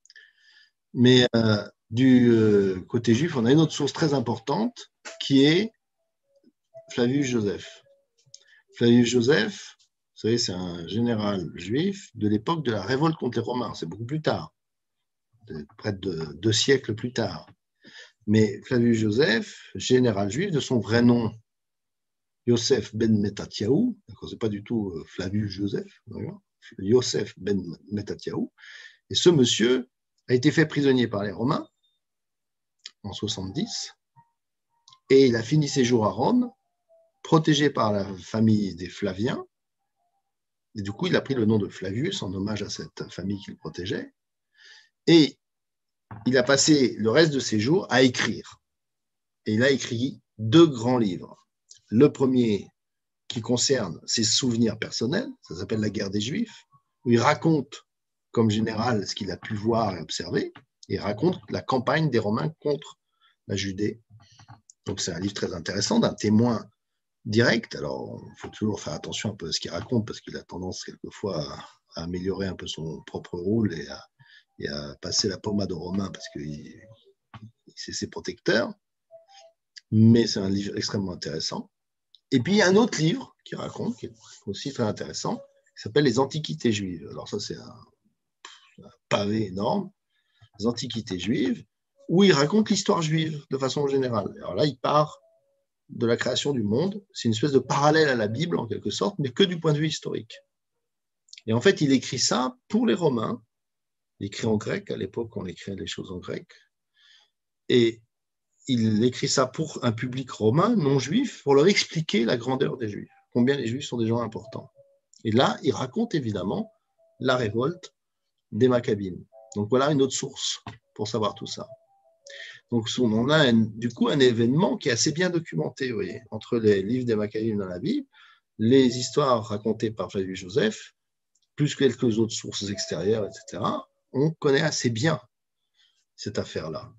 [SPEAKER 1] Mais euh, du euh, côté juif, on a une autre source très importante, qui est Flavius Joseph. Flavius Joseph, vous savez, c'est un général juif de l'époque de la révolte contre les Romains. C'est beaucoup plus tard, près de deux siècles plus tard. Mais Flavius Joseph, général juif, de son vrai nom, Yosef ben Metatiaou, c'est pas du tout Flavius Joseph, Yosef ben Metatiaou, et ce monsieur a été fait prisonnier par les Romains en soixante-dix, et il a fini ses jours à Rome, protégé par la famille des Flaviens, et du coup il a pris le nom de Flavius en hommage à cette famille qu'il protégeait, et il a passé le reste de ses jours à écrire. Et il a écrit deux grands livres. Le premier qui concerne ses souvenirs personnels, ça s'appelle La guerre des Juifs, où il raconte comme général ce qu'il a pu voir et observer. Il raconte la campagne des Romains contre la Judée. Donc c'est un livre très intéressant, d'un témoin direct. Alors, il faut toujours faire attention un peu à ce qu'il raconte, parce qu'il a tendance quelquefois à, à améliorer un peu son propre rôle et à, et à passer la pommade aux Romains, parce que c'est ses protecteurs. Mais c'est un livre extrêmement intéressant. Et puis, il y a un autre livre qui raconte, qui est aussi très intéressant, qui s'appelle Les Antiquités juives. Alors ça, c'est un, un pavé énorme, Les Antiquités juives, où il raconte l'histoire juive de façon générale. Alors là, il part de la création du monde. C'est une espèce de parallèle à la Bible, en quelque sorte, mais que du point de vue historique. Et en fait, il écrit ça pour les Romains. Il écrit en grec, à l'époque, on écrit les choses en grec. Et il écrit ça pour un public romain, non juif, pour leur expliquer la grandeur des Juifs, combien les Juifs sont des gens importants. Et là, il raconte évidemment la révolte des Maccabim. Donc voilà une autre source pour savoir tout ça. Donc on a un, du coup un événement qui est assez bien documenté, vous voyez, entre les livres des Maccabim dans la Bible, les histoires racontées par Flavius Joseph, plus quelques autres sources extérieures, et cetera. On connaît assez bien cette affaire-là.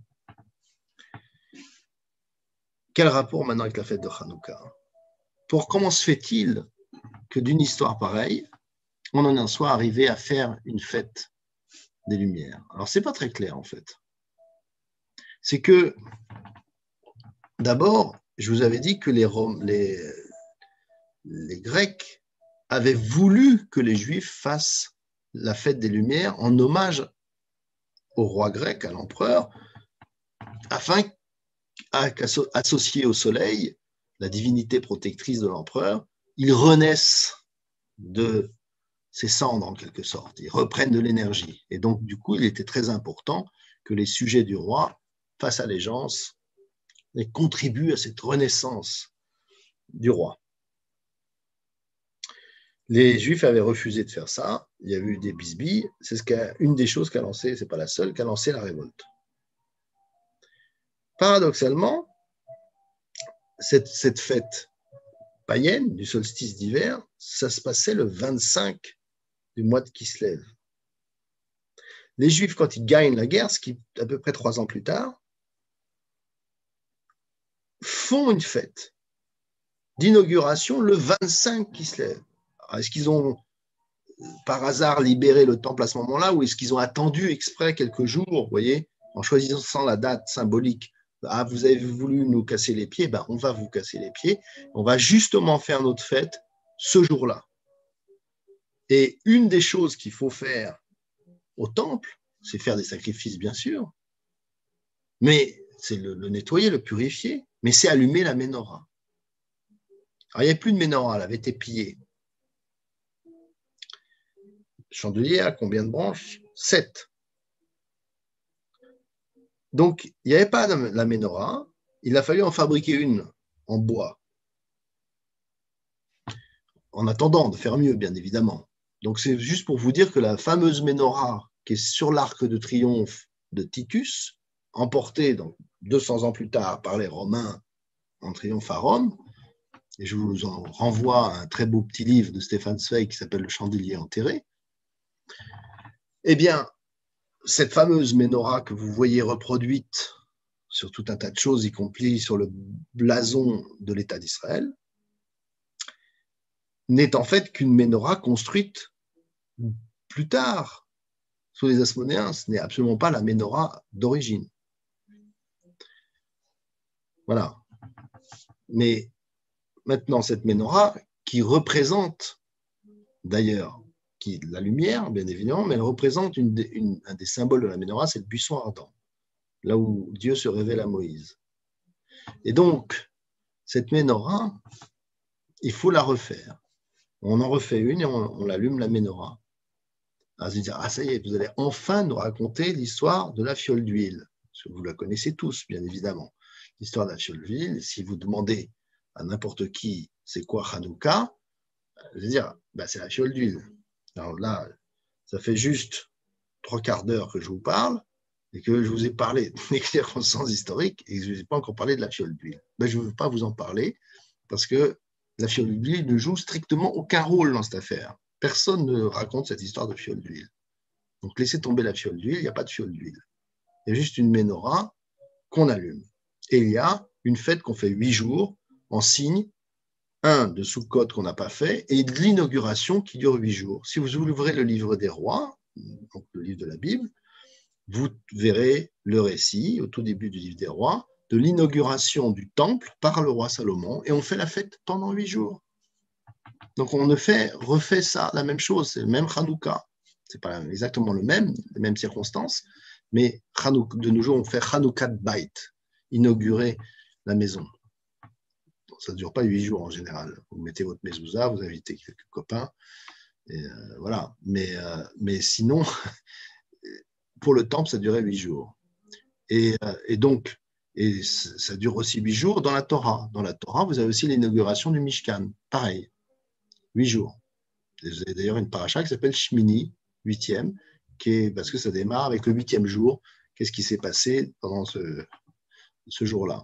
[SPEAKER 1] Quel rapport maintenant avec la fête de Hanouka? Pour comment se fait-il que d'une histoire pareille, on en soit arrivé à faire une fête des Lumières? Alors, ce n'est pas très clair, en fait. C'est que, d'abord, je vous avais dit que les, Rom- les, les Grecs avaient voulu que les Juifs fassent la fête des Lumières en hommage au roi grec, à l'empereur, afin qu'associé au soleil, la divinité protectrice de l'empereur, ils renaissent de ses cendres en quelque sorte, ils reprennent de l'énergie. Et donc, du coup, il était très important que les sujets du roi fassent allégeance et contribuent à cette renaissance du roi. Les Juifs avaient refusé de faire ça, il y a eu des bisbilles, c'est ce qu'a, une des choses qu'a lancé, c'est pas la seule, qu'a lancé la révolte. Paradoxalement, cette, cette fête païenne du solstice d'hiver, ça se passait le vingt-cinq du mois de Kislev. Les Juifs, quand ils gagnent la guerre, ce qui est à peu près trois ans plus tard, font une fête d'inauguration le vingt-cinq Kislev. Alors, est-ce qu'ils ont par hasard libéré le temple à ce moment-là, ou est-ce qu'ils ont attendu exprès quelques jours, vous voyez, en choisissant la date symbolique? Ah, vous avez voulu nous casser les pieds, ben on va vous casser les pieds, on va justement faire notre fête ce jour-là. Et une des choses qu'il faut faire au temple, c'est faire des sacrifices, bien sûr, mais c'est le, le nettoyer, le purifier, mais c'est allumer la menorah. Alors, il n'y a plus de menorah, elle avait été pillée. Chandelier à combien de branches? Sept. Donc, il n'y avait pas la menorah, il a fallu en fabriquer une en bois, en attendant de faire mieux, bien évidemment. Donc, c'est juste pour vous dire que la fameuse menorah qui est sur l'arc de triomphe de Titus, emportée donc deux cents ans plus tard par les Romains en triomphe à Rome, et je vous en renvoie à un très beau petit livre de Stéphane Zweig qui s'appelle Le Chandelier enterré, eh bien, cette fameuse menorah que vous voyez reproduite sur tout un tas de choses, y compris sur le blason de l'État d'Israël, n'est en fait qu'une menorah construite plus tard sous les Asmonéens. Ce n'est absolument pas la menorah d'origine. Voilà. Mais maintenant, cette menorah qui représente d'ailleurs qui la lumière, bien évidemment, mais elle représente une, une, un des symboles de la menorah, c'est le buisson ardent, là où Dieu se révèle à Moïse. Et donc, cette menorah, il faut la refaire. On en refait une et on, on allume la menorah. Alors, dire, ah ça y est, vous allez enfin nous raconter l'histoire de la fiole d'huile. Parce que vous la connaissez tous, bien évidemment. L'histoire de la fiole d'huile, si vous demandez à n'importe qui c'est quoi Hanouka, je vais dire, bah, c'est la fiole d'huile. Alors là, ça fait juste trois quarts d'heure que je vous parle et que je vous ai parlé des circonstances historiques et que je ne vous ai pas encore parlé de la fiole d'huile. Ben, je ne veux pas vous en parler parce que la fiole d'huile ne joue strictement aucun rôle dans cette affaire. Personne ne raconte cette histoire de fiole d'huile. Donc laissez tomber la fiole d'huile, il n'y a pas de fiole d'huile. Il y a juste une menorah qu'on allume. Et il y a une fête qu'on fait huit jours en signe, un de Sukkot qu'on n'a pas fait et de l'inauguration qui dure huit jours. Si vous ouvrez le livre des rois, donc le livre de la Bible, vous verrez le récit au tout début du livre des rois de l'inauguration du temple par le roi Salomon et on fait la fête pendant huit jours. Donc on ne fait, refait ça, la même chose, c'est le même Hanouka. Ce n'est pas exactement le même, les mêmes circonstances, mais Hanouk, de nos jours, on fait Hanoukat Bait, inaugurer la maison. Bon, ça ne dure pas huit jours en général. Vous mettez votre mezouza, vous invitez quelques copains, et euh, voilà. Mais, euh, mais sinon, pour le temple, ça durait huit jours. Et, euh, et donc, et ça dure aussi huit jours dans la Torah. Dans la Torah, vous avez aussi l'inauguration du Mishkan. Pareil, huit jours. Vous avez d'ailleurs une paracha qui s'appelle Shmini, huitième, qui est, parce que ça démarre avec le huitième jour. Qu'est-ce qui s'est passé pendant ce, ce jour-là?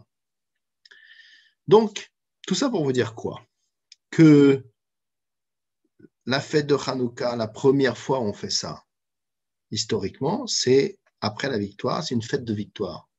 [SPEAKER 1] Donc, tout ça pour vous dire quoi? Que la fête de Hanouka, la première fois où on fait ça, historiquement, c'est après la victoire, c'est une fête de victoire.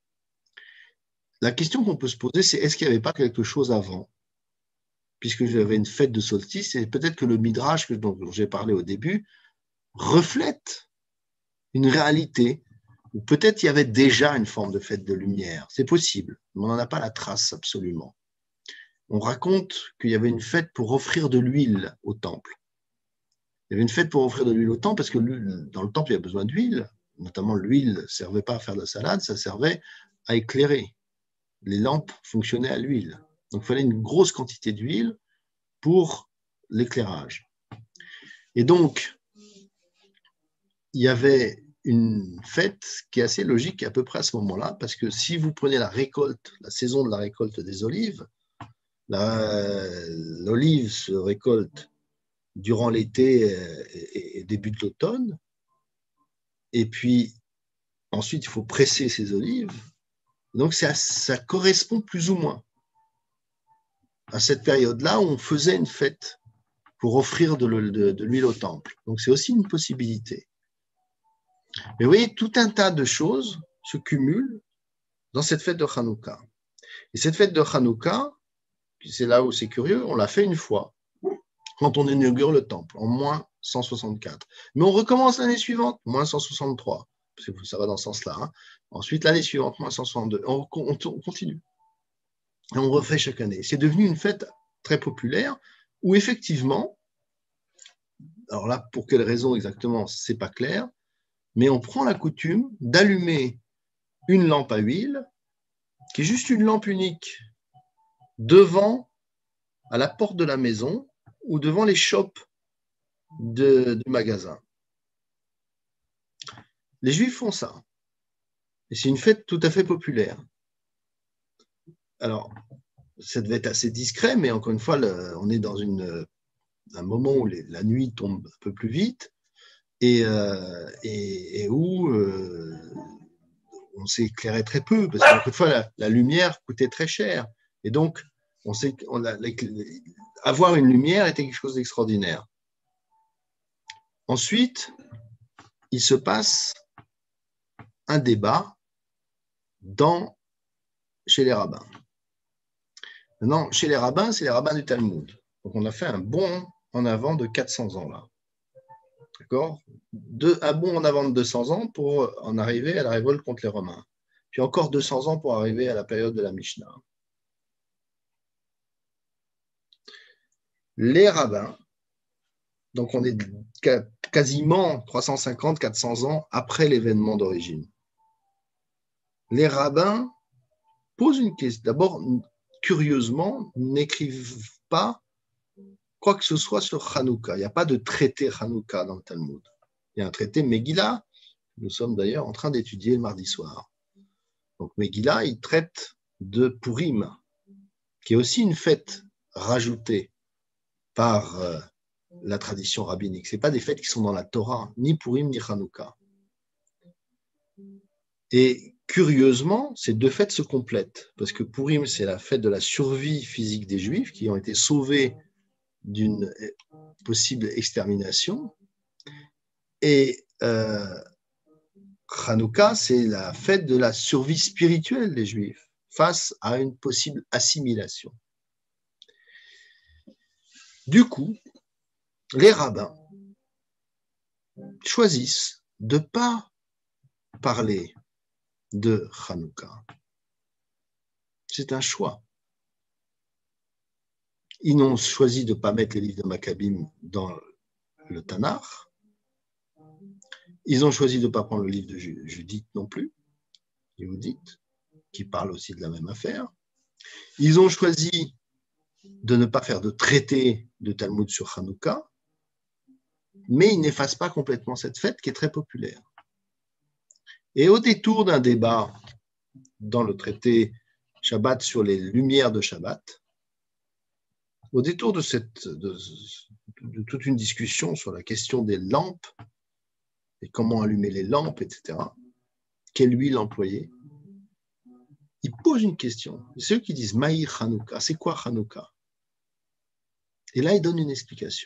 [SPEAKER 1] La question qu'on peut se poser, c'est est-ce qu'il n'y avait pas quelque chose avant? Puisque j'avais une fête de solstice, et peut-être que le Midrash dont j'ai parlé au début reflète une réalité, ou peut-être il y avait déjà une forme de fête de lumière. C'est possible, mais on n'en a pas la trace absolument. On raconte qu'il y avait une fête pour offrir de l'huile au temple. Il y avait une fête pour offrir de l'huile au temple parce que dans le temple, il y a besoin d'huile. Notamment, l'huile ne servait pas à faire de la salade, ça servait à éclairer. Les lampes fonctionnaient à l'huile. Donc, il fallait une grosse quantité d'huile pour l'éclairage. Et donc, il y avait une fête qui est assez logique à peu près à ce moment-là, parce que si vous prenez la récolte, la saison de la récolte des olives, l'olive se récolte durant l'été et, et début de l'automne, et puis ensuite il faut presser ces olives. Donc ça, ça correspond plus ou moins à cette période-là où on faisait une fête pour offrir de, de, de l'huile au temple. Donc c'est aussi une possibilité. Mais vous voyez, tout un tas de choses se cumulent dans cette fête de Hanouka. Et cette fête de Hanouka, c'est là où c'est curieux, on l'a fait une fois, quand on inaugure le temple, en moins cent soixante-quatre. Mais on recommence l'année suivante, moins cent soixante-trois, parce que ça va dans ce sens-là. Hein. Ensuite, l'année suivante, moins cent soixante-deux. On, on, on continue. Et on refait chaque année. C'est devenu une fête très populaire où effectivement, alors là, pour quelle raison exactement, c'est pas clair, mais on prend la coutume d'allumer une lampe à huile, qui est juste une lampe unique, devant, à la porte de la maison ou devant les shops de, du magasin. Les Juifs font ça. Et c'est une fête tout à fait populaire. Alors, ça devait être assez discret, mais encore une fois, le, on est dans une, un moment où les, la nuit tombe un peu plus vite et, euh, et, et où euh, on s'éclairait très peu, parce qu'encore une fois, la, la lumière coûtait très cher. Et donc, on sait qu'on a, avoir une lumière était quelque chose d'extraordinaire. Ensuite, il se passe un débat dans, chez les rabbins. Maintenant, chez les rabbins, c'est les rabbins du Talmud. Donc, on a fait un bond en avant de quatre cents ans là. D'accord ? Un bond en avant de deux cents ans pour en arriver à la révolte contre les Romains. Puis encore deux cents ans pour arriver à la période de la Mishnah. Les rabbins, donc on est quasiment trois cent cinquante à quatre cents ans après l'événement d'origine. Les rabbins posent une question. D'abord, curieusement, n'écrivent pas quoi que ce soit sur Hanouka. Il n'y a pas de traité Hanouka dans le Talmud. Il y a un traité Megillah, nous sommes d'ailleurs en train d'étudier le mardi soir. Donc Megillah, il traite de Purim, qui est aussi une fête rajoutée par euh, la tradition rabbinique. Ce n'est pas des fêtes qui sont dans la Torah, ni Purim ni Hanouka. Et curieusement, ces deux fêtes se complètent, parce que Purim, c'est la fête de la survie physique des Juifs qui ont été sauvés d'une possible extermination. Et euh, Hanouka, c'est la fête de la survie spirituelle des Juifs face à une possible assimilation. Du coup, les rabbins choisissent de ne pas parler de Hanouka. C'est un choix. Ils n'ont choisi de ne pas mettre les livres de Maccabim dans le Tanakh. Ils ont choisi de ne pas prendre le livre de Judith non plus, Judith, qui parle aussi de la même affaire. Ils ont choisi de ne pas faire de traité de Talmud sur Hanouka, mais ils n'effacent pas complètement cette fête qui est très populaire. Et au détour d'un débat dans le traité Shabbat sur les lumières de Shabbat, au détour de, cette, de, de toute une discussion sur la question des lampes et comment allumer les lampes, et cetera, quelle huile employer, ils posent une question. Ceux qui disent Maï Hanouka, c'est quoi Hanouka? Et là, ils donnent une explication.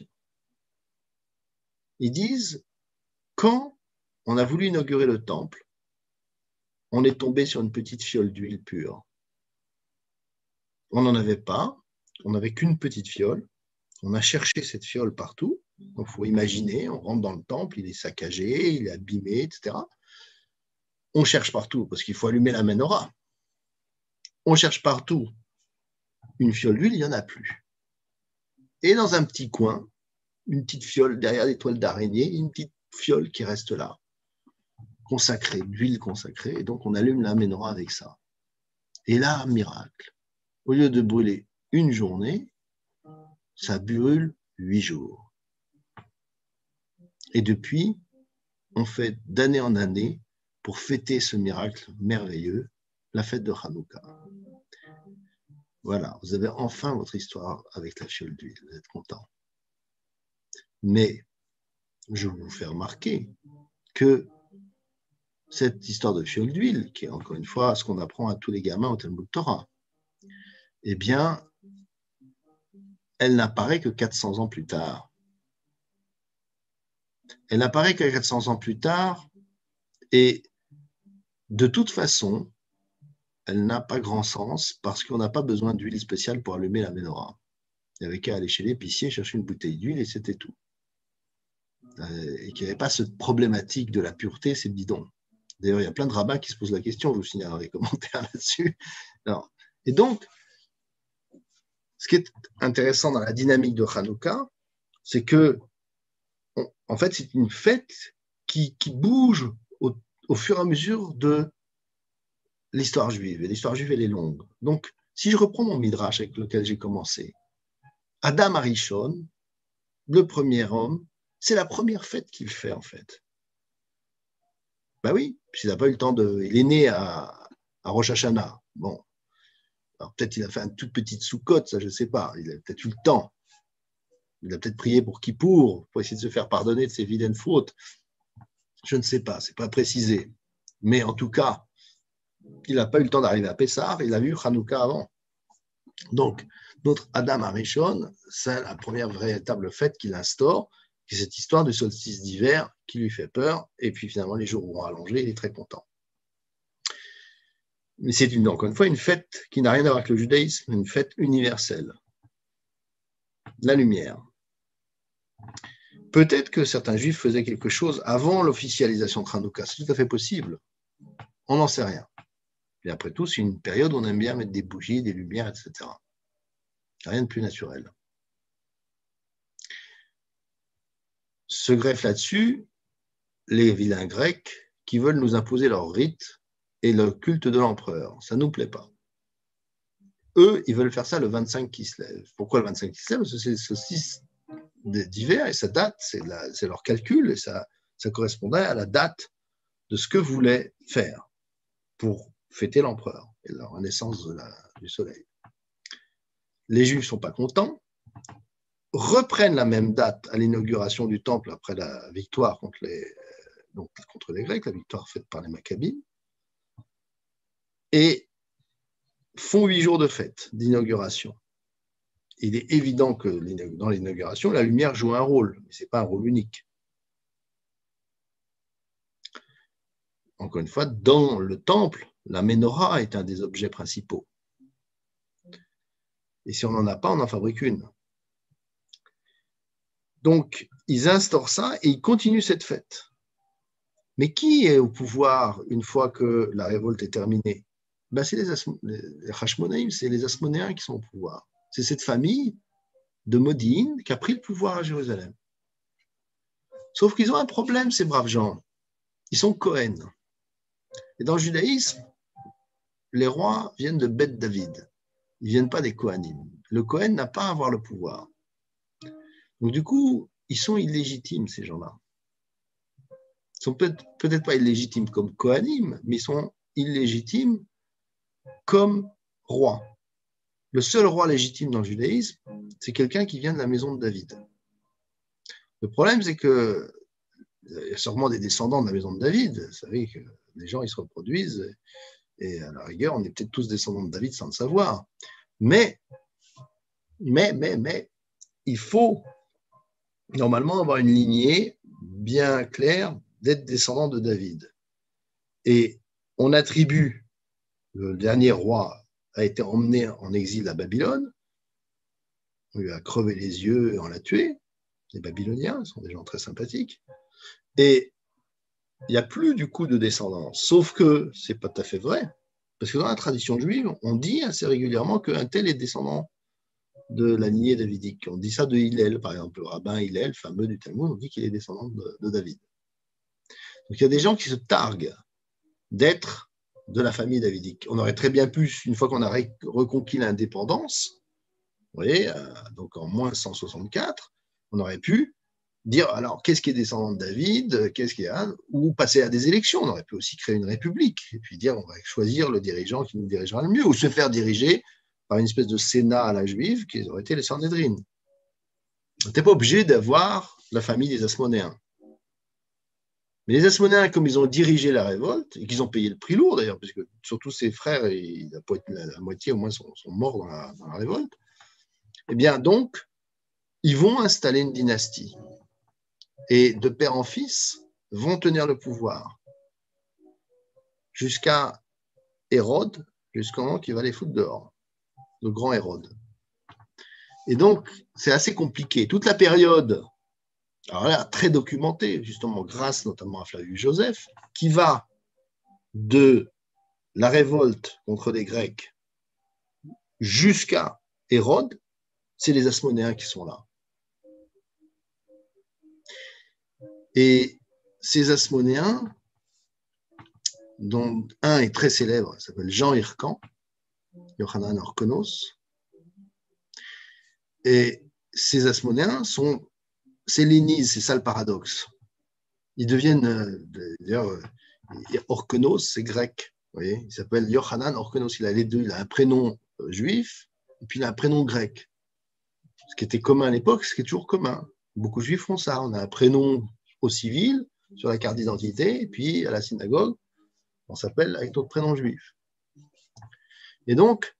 [SPEAKER 1] Ils disent, quand on a voulu inaugurer le temple, on est tombé sur une petite fiole d'huile pure. On n'en avait pas, on n'avait qu'une petite fiole. On a cherché cette fiole partout. Donc, il faut imaginer, on rentre dans le temple, il est saccagé, il est abîmé, et cetera. On cherche partout, parce qu'il faut allumer la menorah. On cherche partout une fiole d'huile, il n'y en a plus. Et dans un petit coin, une petite fiole derrière des toiles d'araignée, une petite fiole qui reste là, consacrée, d'huile consacrée. Et donc, on allume la menorah avec ça. Et là, miracle. Au lieu de brûler une journée, ça brûle huit jours. Et depuis, on fait d'année en année, pour fêter ce miracle merveilleux, la fête de Hanouka. Voilà, vous avez enfin votre histoire avec la fiole d'huile, vous êtes content. Mais je vais vous faire remarquer que cette histoire de fiole d'huile, qui est encore une fois ce qu'on apprend à tous les gamins au Talmud Torah, eh bien, elle n'apparaît que quatre cents ans plus tard. Elle n'apparaît que quatre cents ans plus tard, et de toute façon, elle n'a pas grand sens parce qu'on n'a pas besoin d'huile spéciale pour allumer la menorah. Il n'y avait qu'à aller chez l'épicier, chercher une bouteille d'huile et c'était tout. Et qu'il n'y avait pas cette problématique de la pureté, c'est bidon. D'ailleurs, il y a plein de rabbins qui se posent la question, je vous signale dans les commentaires là-dessus. Alors, et donc, ce qui est intéressant dans la dynamique de Hanouka, c'est que, on, en fait, c'est une fête qui, qui bouge au, au fur et à mesure de l'histoire juive. Et l'histoire juive, elle est longue. Donc, si je reprends mon midrash avec lequel j'ai commencé, Adam Arishon, le premier homme, c'est la première fête qu'il fait, en fait. Ben oui, il n'a pas eu le temps de... Il est né à, à Rosh Hashanah. Bon. Alors peut-être il a fait une toute petite sous-côte, ça je ne sais pas. Il a peut-être eu le temps. Il a peut-être prié pour Kippour, pour essayer de se faire pardonner de ses vilaines fautes. Je ne sais pas, ce n'est pas précisé. Mais en tout cas, il n'a pas eu le temps d'arriver à Pessah, il a vu Hanouka avant. Donc, notre Adam Arishon, c'est la première véritable fête qu'il instaure, c'est cette histoire du solstice d'hiver qui lui fait peur, et puis finalement les jours vont allonger, il est très content. Mais c'est une, encore une fois une fête qui n'a rien à voir avec le judaïsme, une fête universelle. La lumière. Peut-être que certains juifs faisaient quelque chose avant l'officialisation de Hanouka, c'est tout à fait possible. On n'en sait rien. Et après tout, c'est une période où on aime bien mettre des bougies, des lumières, et cetera. Rien de plus naturel. Se greffent là-dessus les vilains grecs qui veulent nous imposer leur rite et le culte de l'empereur. Ça ne nous plaît pas. Eux, ils veulent faire ça le vingt-cinq qui se lève. Pourquoi le vingt-cinq qui se lève? Parce que c'est le solstice d'hiver et ça date, c'est, la, c'est leur calcul et ça, ça correspondait à la date de ce que voulaient faire pour fêter l'empereur et la renaissance de la, du soleil. Les Juifs ne sont pas contents, reprennent la même date à l'inauguration du temple après la victoire contre les, donc, contre les Grecs, la victoire faite par les Maccabim, et font huit jours de fête, d'inauguration. Il est évident que dans l'inauguration, la lumière joue un rôle, mais ce n'est pas un rôle unique. encore une fois, dans le temple, la menorah est un des objets principaux. Et si on n'en a pas, on en fabrique une. Donc, ils instaurent ça et ils continuent cette fête. Mais qui est au pouvoir une fois que la révolte est terminée? Ben, c'est les, les Hashmonaïm, c'est les Asmonéens qui sont au pouvoir. C'est cette famille de Modine qui a pris le pouvoir à Jérusalem. Sauf qu'ils ont un problème, ces braves gens. Ils sont Cohen. Et dans le judaïsme, les rois viennent de Beth David. Ils ne viennent pas des Kohanim. Le Cohen n'a pas à avoir le pouvoir. Donc du coup, ils sont illégitimes, ces gens-là. Ils sont peut-être, peut-être pas illégitimes comme Kohanim, mais ils sont illégitimes comme rois. Le seul roi légitime dans le judaïsme, c'est quelqu'un qui vient de la maison de David. Le problème, c'est que il y a sûrement des descendants de la maison de David. Vous savez que les gens, ils se reproduisent. Et à la rigueur, on est peut-être tous descendants de David sans le savoir. Mais, mais, mais, mais, il faut normalement avoir une lignée bien claire d'être descendant de David. Et on attribue, le dernier roi a été emmené en exil à Babylone, on lui a crevé les yeux et on l'a tué. Les Babyloniens sont des gens très sympathiques. Et il n'y a plus du coup de descendance. Sauf que ce n'est pas tout à fait vrai. Parce que dans la tradition juive, on dit assez régulièrement qu'un tel est descendant de la lignée davidique. On dit ça de Hillel, par exemple, le rabbin Hillel, fameux du Talmud, on dit qu'il est descendant de, de David. Donc il y a des gens qui se targuent d'être de la famille davidique. On aurait très bien pu, une fois qu'on a reconquis l'indépendance, vous voyez, donc en moins cent soixante-quatre, on aurait pu dire, alors, qu'est-ce qui est descendant de David, qu'est-ce qui est, ou passer à des élections. On aurait pu aussi créer une république, et puis dire, on va choisir le dirigeant qui nous dirigera le mieux, ou se faire diriger par une espèce de sénat à la juive, qui aurait été les Sanhédrin. On n'était pas obligé d'avoir la famille des Asmonéens. Mais les Asmonéens, comme ils ont dirigé la révolte, et qu'ils ont payé le prix lourd d'ailleurs, parce que surtout ses frères, et la, la moitié au moins sont, sont morts dans la, dans la révolte, eh bien donc, ils vont installer une dynastie. Et de père en fils, vont tenir le pouvoir jusqu'à Hérode, jusqu'au moment qu'il va les foutre dehors, le grand Hérode. Et donc, c'est assez compliqué. Toute la période, alors là, très documentée, justement, grâce notamment à Flavius Joseph, qui va de la révolte contre les Grecs jusqu'à Hérode, c'est les Asmonéens qui sont là. Et ces Asmonéens, dont un est très célèbre, il s'appelle Jean Hircan, Yochanan Orkonos, et ces Asmonéens sont sélénisent, c'est ça le paradoxe. Ils deviennent, d'ailleurs, Orkonos, c'est grec, vous voyez, il s'appelle Yochanan Orkonos, il a les deux, il a un prénom juif, et puis il a un prénom grec. Ce qui était commun à l'époque, ce qui est toujours commun. Beaucoup de juifs font ça, on a un prénom au civil, sur la carte d'identité, et puis à la synagogue, on s'appelle avec notre prénom juif. Et donc,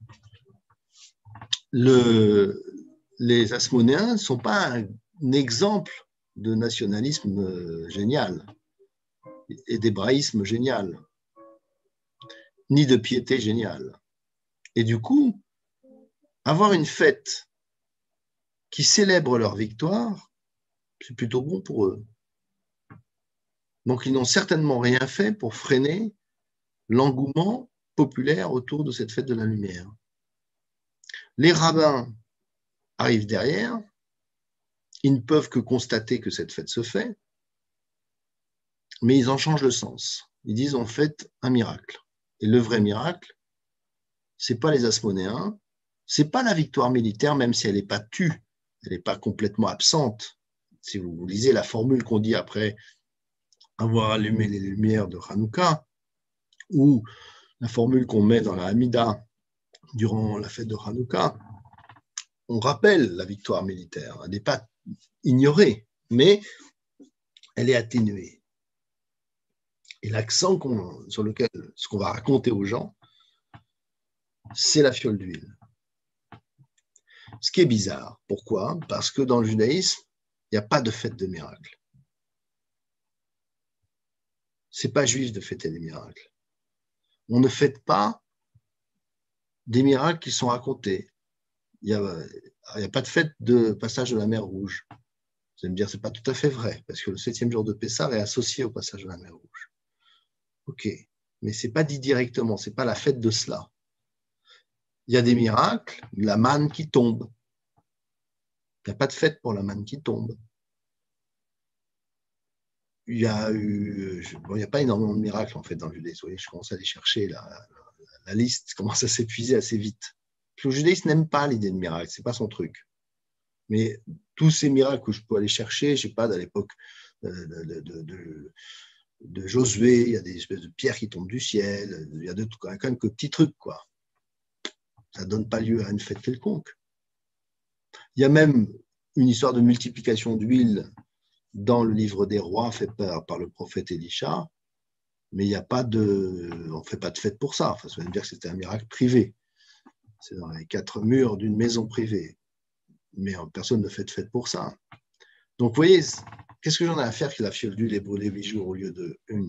[SPEAKER 1] le, les Asmonéens ne sont pas un, un exemple de nationalisme génial et d'hébraïsme génial, ni de piété géniale. Et du coup, avoir une fête qui célèbre leur victoire, c'est plutôt bon pour eux. Donc, ils n'ont certainement rien fait pour freiner l'engouement populaire autour de cette fête de la lumière. Les rabbins arrivent derrière, ils ne peuvent que constater que cette fête se fait, mais ils en changent le sens. Ils disent on fait un miracle. Et le vrai miracle, c'est pas les Asmonéens, c'est pas la victoire militaire, même si elle n'est pas tue, elle n'est pas complètement absente. Si vous lisez la formule qu'on dit après avoir allumé les lumières de Hanouka, ou la formule qu'on met dans la Hamida durant la fête de Hanouka, on rappelle la victoire militaire. Elle n'est pas ignorée, mais elle est atténuée. Et l'accent qu'on, sur lequel, ce qu'on va raconter aux gens, c'est la fiole d'huile. Ce qui est bizarre. Pourquoi? Parce que dans le judaïsme, il n'y a pas de fête de miracle. c'est pas juif de fêter des miracles. On ne fête pas des miracles qui sont racontés. Il n'y a, il y a pas de fête de passage de la mer Rouge. Vous allez me dire, c'est pas tout à fait vrai, parce que le septième jour de Pessah est associé au passage de la mer Rouge. Ok, mais c'est pas dit directement, c'est pas la fête de cela. Il y a des miracles, la manne qui tombe. Il n'y a pas de fête pour la manne qui tombe. Il y a eu, bon, il n'y a pas énormément de miracles en fait dans le judaïsme. Vous voyez, je commence à aller chercher la, la, la liste, commence à s'épuiser assez vite. Le judaïsme n'aime pas l'idée de miracle, c'est pas son truc. Mais tous ces miracles que je peux aller chercher, je sais pas, à l'époque de, de, de, de, de Josué, il y a des espèces de pierres qui tombent du ciel, il y a de, quand même que petits trucs, quoi. Ça ne donne pas lieu à une fête quelconque. Il y a même une histoire de multiplication d'huile dans le livre des rois fait par, par le prophète Élisha, mais il n'y a pas de, on ne fait pas de fête pour ça. Enfin, ça veut dire que c'était un miracle privé. C'est dans les quatre murs d'une maison privée. Mais personne ne fait de fête pour ça. Donc, vous voyez, qu'est-ce que j'en ai à faire que la fiole d'huile ait brûlé huit jours au lieu de une?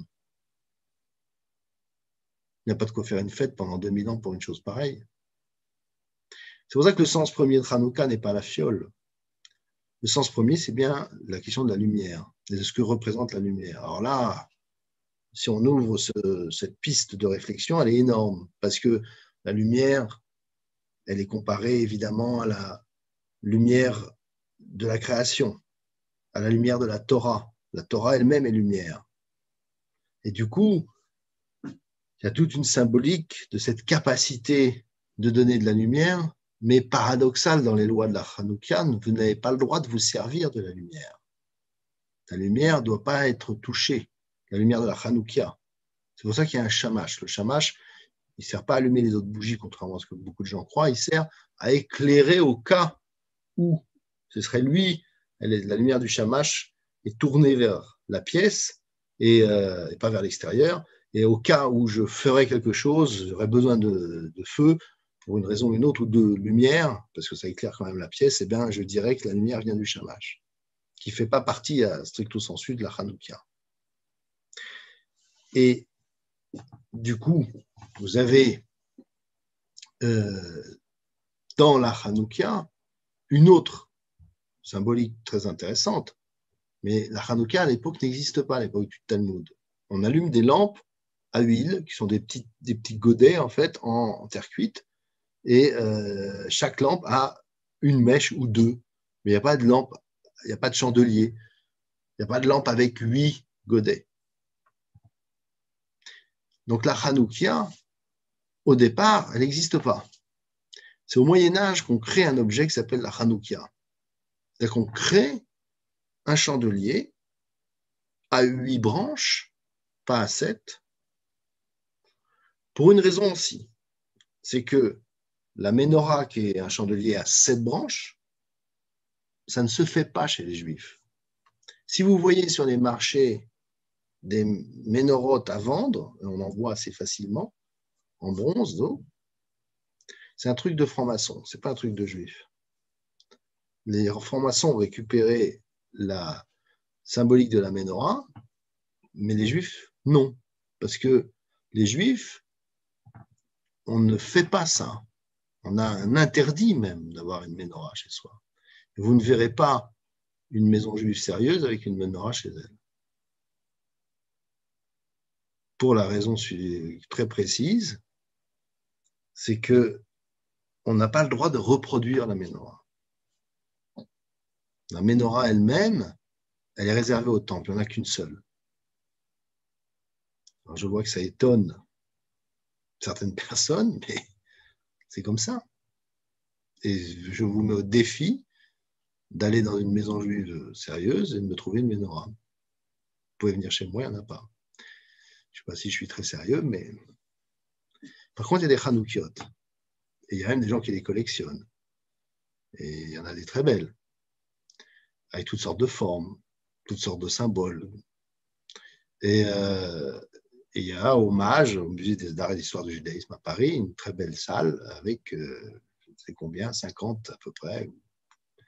[SPEAKER 1] Il n'y a pas de quoi faire une fête pendant deux mille ans pour une chose pareille. C'est pour ça que le sens premier de Hanouka n'est pas la fiole. Le sens premier, c'est bien la question de la lumière, et de ce que représente la lumière. Alors là, si on ouvre ce, cette piste de réflexion, elle est énorme, parce que la lumière, elle est comparée évidemment à la lumière de la création, à la lumière de la Torah. La Torah elle-même est lumière. Et du coup, il y a toute une symbolique de cette capacité de donner de la lumière, mais paradoxale dans les lois de la Hanouka, vous n'avez pas le droit de vous servir de la lumière. La lumière ne doit pas être touchée, la lumière de la Hanouka. C'est pour ça qu'il y a un shamash. Le shamash, il ne sert pas à allumer les autres bougies, contrairement à ce que beaucoup de gens croient, il sert à éclairer au cas où ce serait lui, la lumière du shamash est tournée vers la pièce et, euh, et pas vers l'extérieur. Et au cas où je ferais quelque chose, j'aurais besoin de, de feu pour une raison ou une autre, ou de lumière, parce que ça éclaire quand même la pièce, eh bien, je dirais que la lumière vient du shamash, qui ne fait pas partie, à stricto sensu, de la Hanouka. Et du coup, vous avez euh, dans la Hanouka une autre symbolique très intéressante, mais la Hanouka à l'époque n'existe pas, à l'époque du Talmud. On allume des lampes à huile, qui sont des petits, des petits godets en fait en, en terre cuite, et euh, chaque lampe a une mèche ou deux, mais il n'y a pas de lampe, il n'y a pas de chandelier, il n'y a pas de lampe avec huit godets. Donc la Hanouka, au départ, elle n'existe pas. C'est au Moyen-Âge qu'on crée un objet qui s'appelle la Hanouka. C'est-à-dire qu'on crée un chandelier à huit branches, pas à sept, pour une raison aussi. C'est que la menorah, qui est un chandelier à sept branches, ça ne se fait pas chez les Juifs. Si vous voyez sur les marchés des ménorotes à vendre, on en voit assez facilement, en bronze, d'eau, c'est un truc de franc-maçon, c'est pas un truc de Juif. Les francs-maçons ont récupéré la symbolique de la menorah, mais les Juifs, non. Parce que les Juifs, on ne fait pas ça. On a un interdit même d'avoir une menorah chez soi. Vous ne verrez pas une maison juive sérieuse avec une menorah chez elle. Pour la raison très précise, c'est que on n'a pas le droit de reproduire la menorah. La menorah elle-même, elle est réservée au temple, il n'y en a qu'une seule. Alors je vois que ça étonne certaines personnes, mais c'est comme ça. Et je vous mets au défi d'aller dans une maison juive sérieuse et de me trouver une menorah. Vous pouvez venir chez moi, il n'y en a pas. Je ne sais pas si je suis très sérieux, mais... Par contre, il y a des Hanoukiot. Et il y a même des gens qui les collectionnent. Et il y en a des très belles, avec toutes sortes de formes, toutes sortes de symboles. Et, euh, et il y a hommage au musée des arts et d'histoire du judaïsme à Paris, une très belle salle avec, euh, je ne sais combien, cinquante à peu près,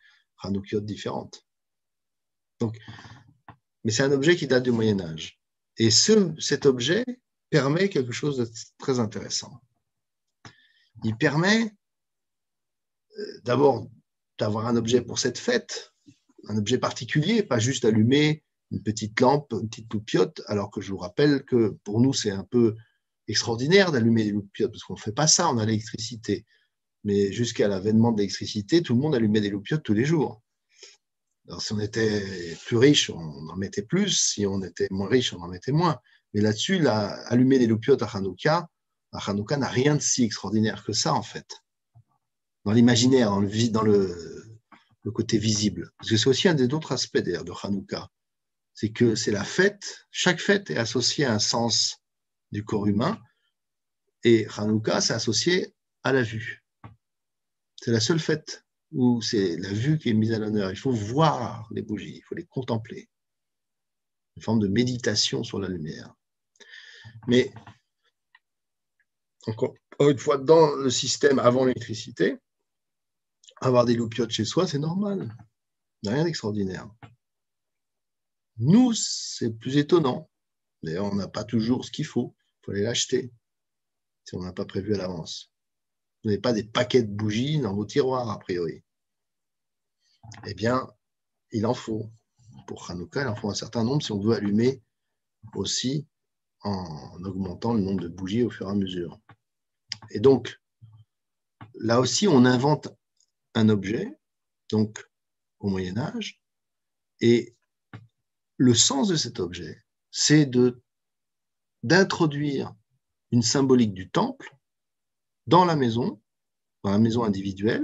[SPEAKER 1] Hanoukiot différentes. Donc, mais c'est un objet qui date du Moyen-Âge. Et ce, cet objet permet quelque chose de très intéressant. Il permet euh, d'abord d'avoir un objet pour cette fête, un objet particulier, pas juste allumer une petite lampe, une petite loupiote, alors que je vous rappelle que pour nous, c'est un peu extraordinaire d'allumer des loupiotes, parce qu'on ne fait pas ça, on a l'électricité. Mais jusqu'à l'avènement de l'électricité, tout le monde allumait des loupiotes tous les jours. Alors, si on était plus riche, on en mettait plus. Si on était moins riche, on en mettait moins. Mais là-dessus, là, allumer des loupiotes à Hanouka, à Hanouka n'a rien de si extraordinaire que ça, en fait. Dans l'imaginaire, dans, le, dans le, le côté visible. Parce que c'est aussi un des autres aspects, d'ailleurs, de Hanouka. C'est que c'est la fête. Chaque fête est associée à un sens du corps humain. Et Hanouka, c'est associé à la vue. C'est la seule fête où c'est la vue qui est mise à l'honneur. Il faut voir les bougies, il faut les contempler. Une forme de méditation sur la lumière. Mais, encore une fois, dans le système avant l'électricité, avoir des loupiotes chez soi, c'est normal. Il n'y a rien d'extraordinaire. Nous, c'est plus étonnant. D'ailleurs, on n'a pas toujours ce qu'il faut. Il faut aller l'acheter si on n'a pas prévu à l'avance. Vous n'avez pas des paquets de bougies dans vos tiroirs, a priori. Eh bien, il en faut. Pour Hanouka, il en faut un certain nombre si on veut allumer aussi en augmentant le nombre de bougies au fur et à mesure. Et donc, là aussi, on invente un objet, donc au Moyen-Âge, et le sens de cet objet, c'est de, d'introduire une symbolique du temple dans la maison, dans la maison individuelle,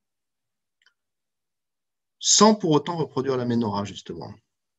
[SPEAKER 1] sans pour autant reproduire la menorah, justement.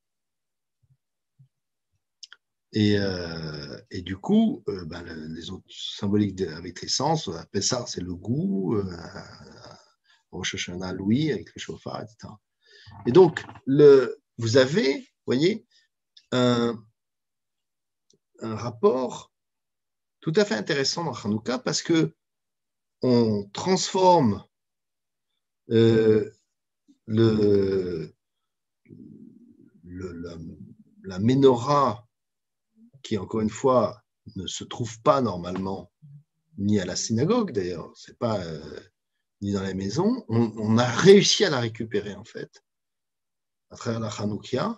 [SPEAKER 1] Et, euh, et du coup, euh, ben, les autres symboliques de, avec l'essence, Pessah, c'est le goût, euh, Rosh Hashanah, Louis, avec les chauffards, et cetera. Et donc, le, vous avez, vous voyez, un, un rapport tout à fait intéressant dans Hanouka parce que on transforme euh, le, le, la, la menorah qui, encore une fois, ne se trouve pas normalement ni à la synagogue d'ailleurs, c'est pas euh, ni dans les maisons, on, on a réussi à la récupérer en fait à travers la Hanoukia,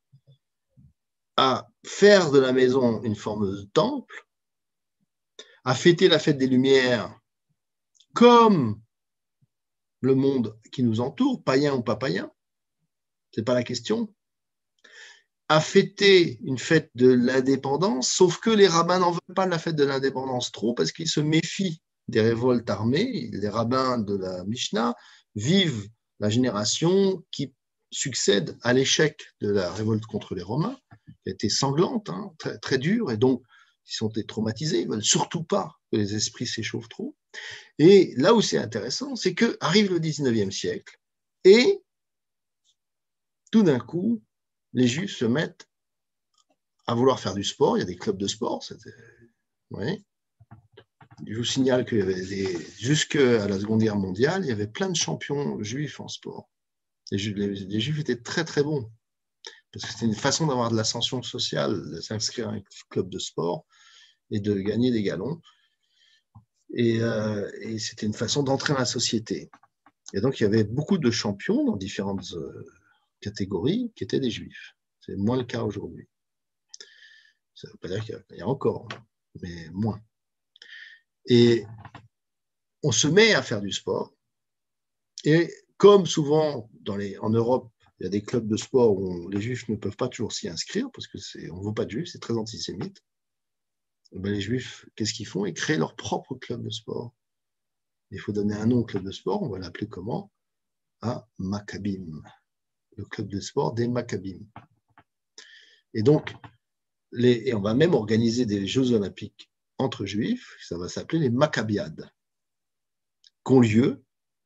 [SPEAKER 1] à faire de la maison une forme de temple, à fêter la fête des Lumières comme le monde qui nous entoure, païen ou pas païen, c'est pas la question, à fêter une fête de l'indépendance, sauf que les rabbins n'en veulent pas de la fête de l'indépendance trop parce qu'ils se méfient des révoltes armées. Les rabbins de la Mishnah vivent la génération qui succède à l'échec de la révolte contre les Romains, qui a été sanglante, hein, très, très dure, et donc ils sont traumatisés, ils ne veulent surtout pas que les esprits s'échauffent trop. Et là où c'est intéressant, c'est qu'arrive le dix-neuvième siècle, et tout d'un coup, les Juifs se mettent à vouloir faire du sport. Il y a des clubs de sport. Oui. Je vous signale qu'il y avait des... jusqu'à la Seconde Guerre mondiale, il y avait plein de champions juifs en sport. Les Juifs, les, les Juifs étaient très très bons parce que c'était une façon d'avoir de l'ascension sociale, de s'inscrire à un club de sport et de gagner des galons. Et, euh, et c'était une façon d'entrer dans la société. Et donc il y avait beaucoup de champions dans différentes euh, catégories qui étaient des Juifs. C'est moins le cas aujourd'hui. Ça ne veut pas dire qu'il y a encore, mais moins. Et on se met à faire du sport. Et comme souvent dans les, en Europe, il y a des clubs de sport où les Juifs ne peuvent pas toujours s'y inscrire parce qu'on ne veut pas de Juifs, c'est très antisémite. Et ben les Juifs, qu'est-ce qu'ils font? Ils créent leur propre club de sport. Il faut donner un nom au club de sport, on va l'appeler comment? Ah, Maccabim, le club de sport des Maccabim. Et donc, les, et on va même organiser des Jeux olympiques entre Juifs, ça va s'appeler les Maccabiades, qui ont lieu,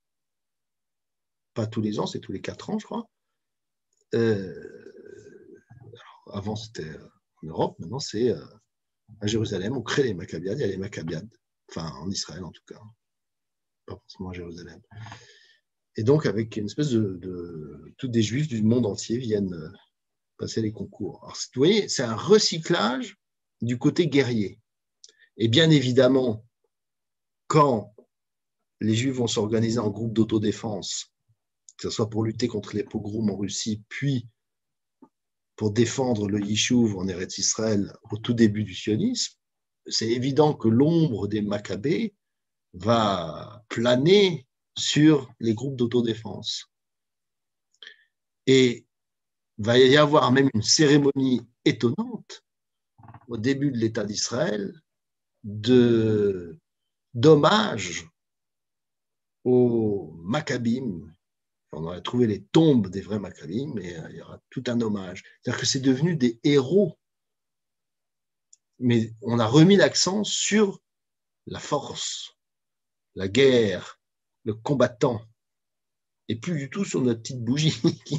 [SPEAKER 1] pas tous les ans, c'est tous les quatre ans, je crois. Euh, alors, avant, c'était en Europe, maintenant, c'est euh, à Jérusalem. On crée les Maccabiades, il y a les Maccabiades, enfin, en Israël en tout cas, pas forcément à Jérusalem. Et donc, avec une espèce de. de tous des Juifs du monde entier viennent passer les concours. Alors, vous voyez, c'est un recyclage du côté guerrier. Et bien évidemment, quand les Juifs vont s'organiser en groupe d'autodéfense, que ce soit pour lutter contre les pogroms en Russie, puis pour défendre le Yishuv en Eretz Israël au tout début du sionisme, c'est évident que l'ombre des Maccabées va planer sur les groupes d'autodéfense. Et il va y avoir même une cérémonie étonnante au début de l'État d'Israël de, d'hommage aux Maccabim. On aurait trouvé les tombes des vrais Maccabim, mais il y aura tout un hommage. C'est-à-dire que c'est devenu des héros. Mais on a remis l'accent sur la force, la guerre, le combattant, et plus du tout sur notre petite bougie.